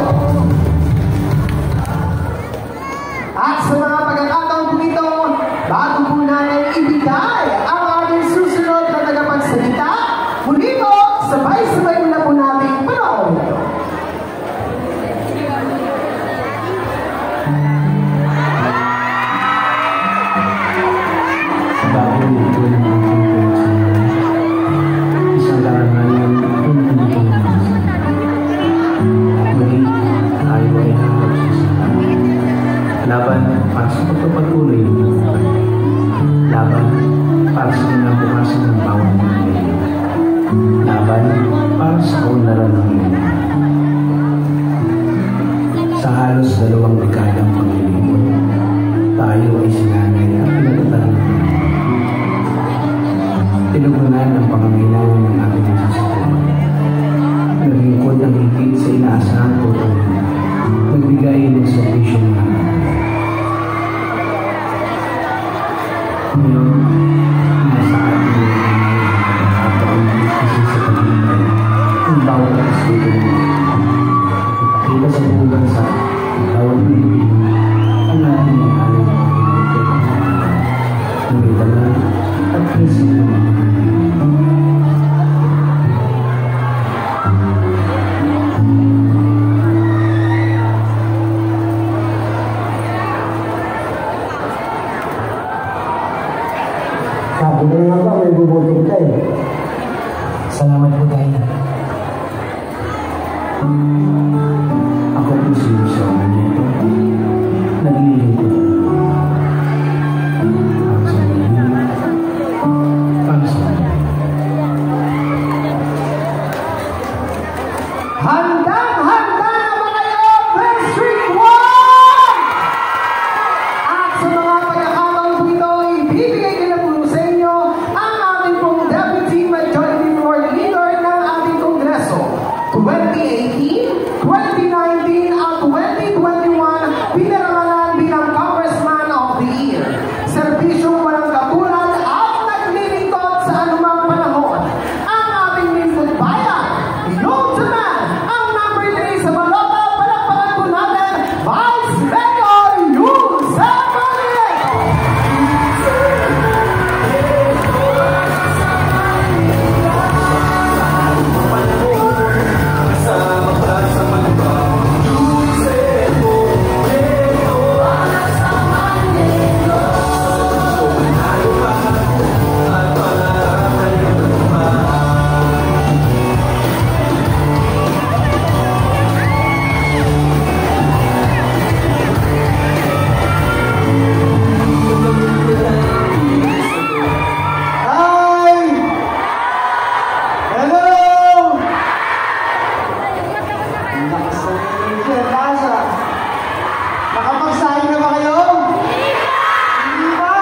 At sa mga pagkakataon po ito, bago po namin ibigay ang ating susunod na tagapagsalita, muli po, sabay-sabay muna po natin panahon ito. Laban para sa pagpapatuloy ng buhay. Laban para sa kinabukasan ng bawat Pilipino. Laban para sa kaunlaran ng Pilipinas. Sa halos dalawang dekadang paglilingkod, tayo ay sinanay at pinagtatalunan. Tinugunan ang pangangailangan ng ating nasasatuan. Naglingkod ng higit sa inaasahang tutulong. Nagbigay ng serbisyong lahat. Ngayon, nasa ating mga ang kasi sa paglingkod ng bawat aspeto ng ipakita sa buong bansa ng bawat Pilipino ang ating mga alay ng pagkakas ng itala at presyo ng mga sabi ko nga ba, may bubuto ko tayo. Salamat po tayo. Ako po si Lucio Manito. Naglilingkod. Para sa mga para sa mga Handang-handa na ba kayo, District one? At sa mga pagkakataon dito, ibibigay ko na po sa inyo ang aming pong Deputy Majority Floor Leader ng ating Kongreso. twenty eighteen, twenty nineteen at twenty twenty-one, pinarangalan bilang Congressman of the Year. Serbisyong walang katulad at naglilingkod sa anumang panahon. Ang ating lingkod bayan, known to man, ang number three sa balota, palakpakan po natin, Vice Mayor Yusef Manileto. Hi! Hello! Nakasaya. Nakapagsahin na ba kayo? Hindi pa!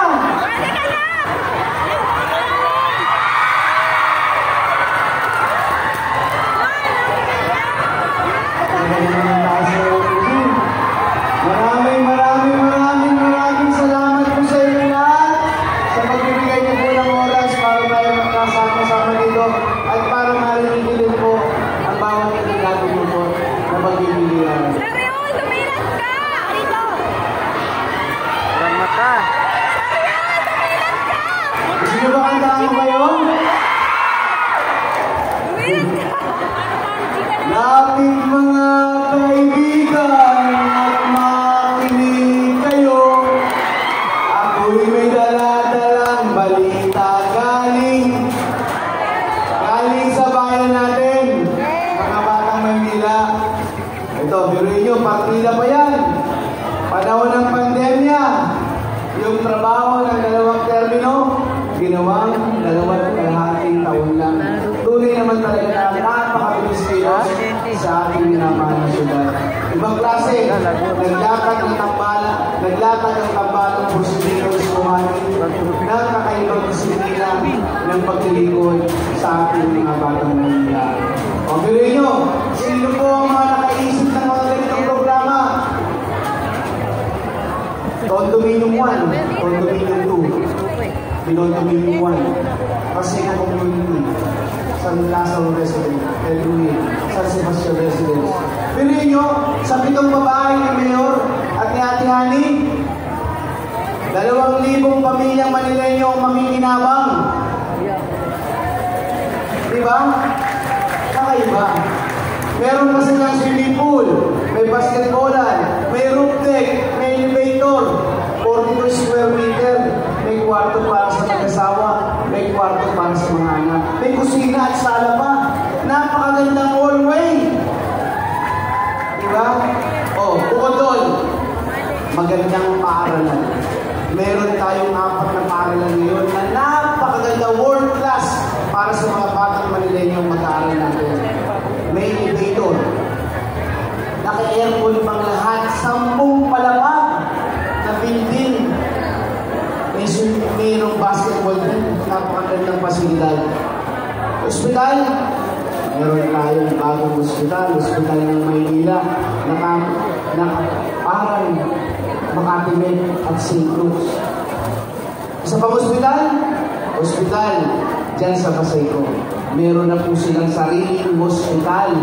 Maraming, maraming, maraming, maraming salamat po sa inyo lahat sa pagbibigay niyo po ng oras para tayo magkasama-sama dito at para marinig din po ang bawat kandidato niyo po na pagbibilihan. Gusto niyo ba kantaan ko kayo? Lapit mga kaibigan at makinig kayo. Ako'y may dala-dalang balita galing galing sa bayan natin, mga batang Maynila. Ito, biruin nyo, partida pa yan. Panahon ng pandemya, yung trabaho ng dalawang termino, ginawang dalawang kalahating taon lang. Tunay naman talaga na napakabilis kayo sa ating minamahal na syudad. Ibang klase, naglatag ng tambala, naglatag ng tambala ng prosecutor sa kumanin, ng kakaibang disiplina ng paglilingkod sa ating mga batang Manila. O, biruin nyo, sino po ang mga nakaisip ng mga ganitong programa? Condominium one, Condominium two, Condominium one, Paseo Community, San Lazaro Residence, El Ruin, San Sebastian Residence. Piliin nyo, sa pitong babae ni Mayor at ni Ate Hani, dalawang libong pamilyang Manileño ang makikinabang. Diba? Kakaiba. Meron pa silang swimming pool, may basketballan, may roof deck, may elevator, forty-two square meter, may kwarto para sa mag-asawa, may kwarto para sa mga anak, may kusina at sala pa. Napakagandang hallway. Diba? Oh, bukod doon, magandang paaralan. Meron tayong apat na paaralan ngayon na napakaganda, world class para sa mga batang Manileño mag-aaral natin. May elevator. Naka-aircon pang lahat may, mayroong basketball din, napakagandang pasilidad. Hospital, meron tayong bagong hospital, hospital ng Maynila, na, na parang Makati Med at Saint Luke's. Isa pang hospital, hospital dyan sa Pasayco. Meron na po silang sariling hospital.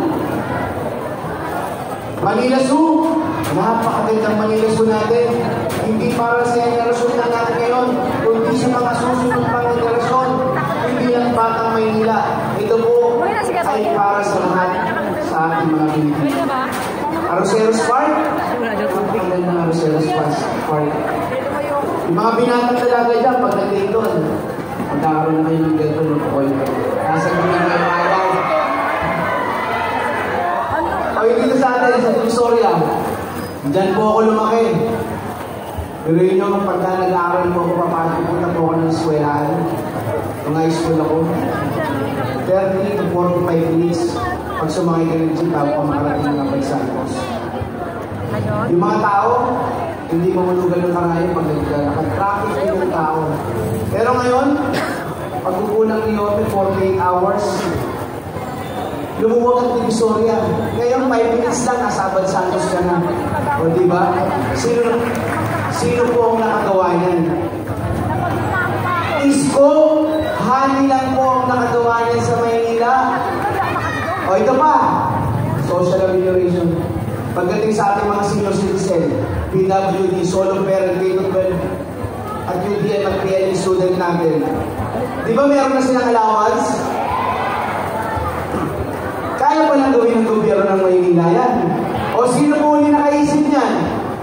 Manila Zoo, napakagandang Manila Zoo natin. Hindi para sa henerasyon na natin ngayon, kundi sa mga susunod pang henerasyon. Hindi lang batang Maynila. Ito po ay para sa lahat sa ating mga Pilipino. Arroceros Park, napakagandang ng Arroceros Park. Yung mga binatang talaga dyan, pagdating doon, magkakaroon na kayo ng ganito ng oil. Nasa kami na kayo ayaw. Okay, dito sa atin, sa Divisoria, dyan po ako lumaki. Pero yun yung pagka nag-aaral po ako, papasok po na po ako ng eskwelahan. Mga high school ako. thirty to forty-five minutes pag sumakay ka ng jeep, ako makarating ng Bay Santos. Yung mga tao, hindi mamulugan ng karayo pag nag-traffic yung tao. Pero ngayon, pag kukulang niyo, forty-eight hours, lumuwag ang Divisoria. Ngayon, five minutes lang, nasa Abad Santos ka na. O, diba? Sino, sino po ang nakagawa yan? Isko, Hani lang po ang nakagawa yan sa Maynila. O, ito pa, social remuneration. Pagdating sa ating mga senior citizen, P W D, solo parent, K twelve, at U D M at P L E student natin. Di ba meron na silang allowance? Kaya pa lang gawin ng gobyerno ng Maynila yan. O sino po ulit nakaisip niyan?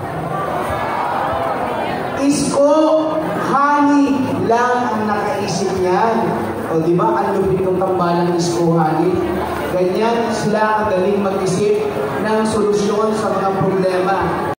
Isko, Hani lang ang nakaisip niyan. O di ba, ang lupit ng tambalang Isko, Hani? Ganyan sila ang galing mag-isip ng solusyon sa mga problema.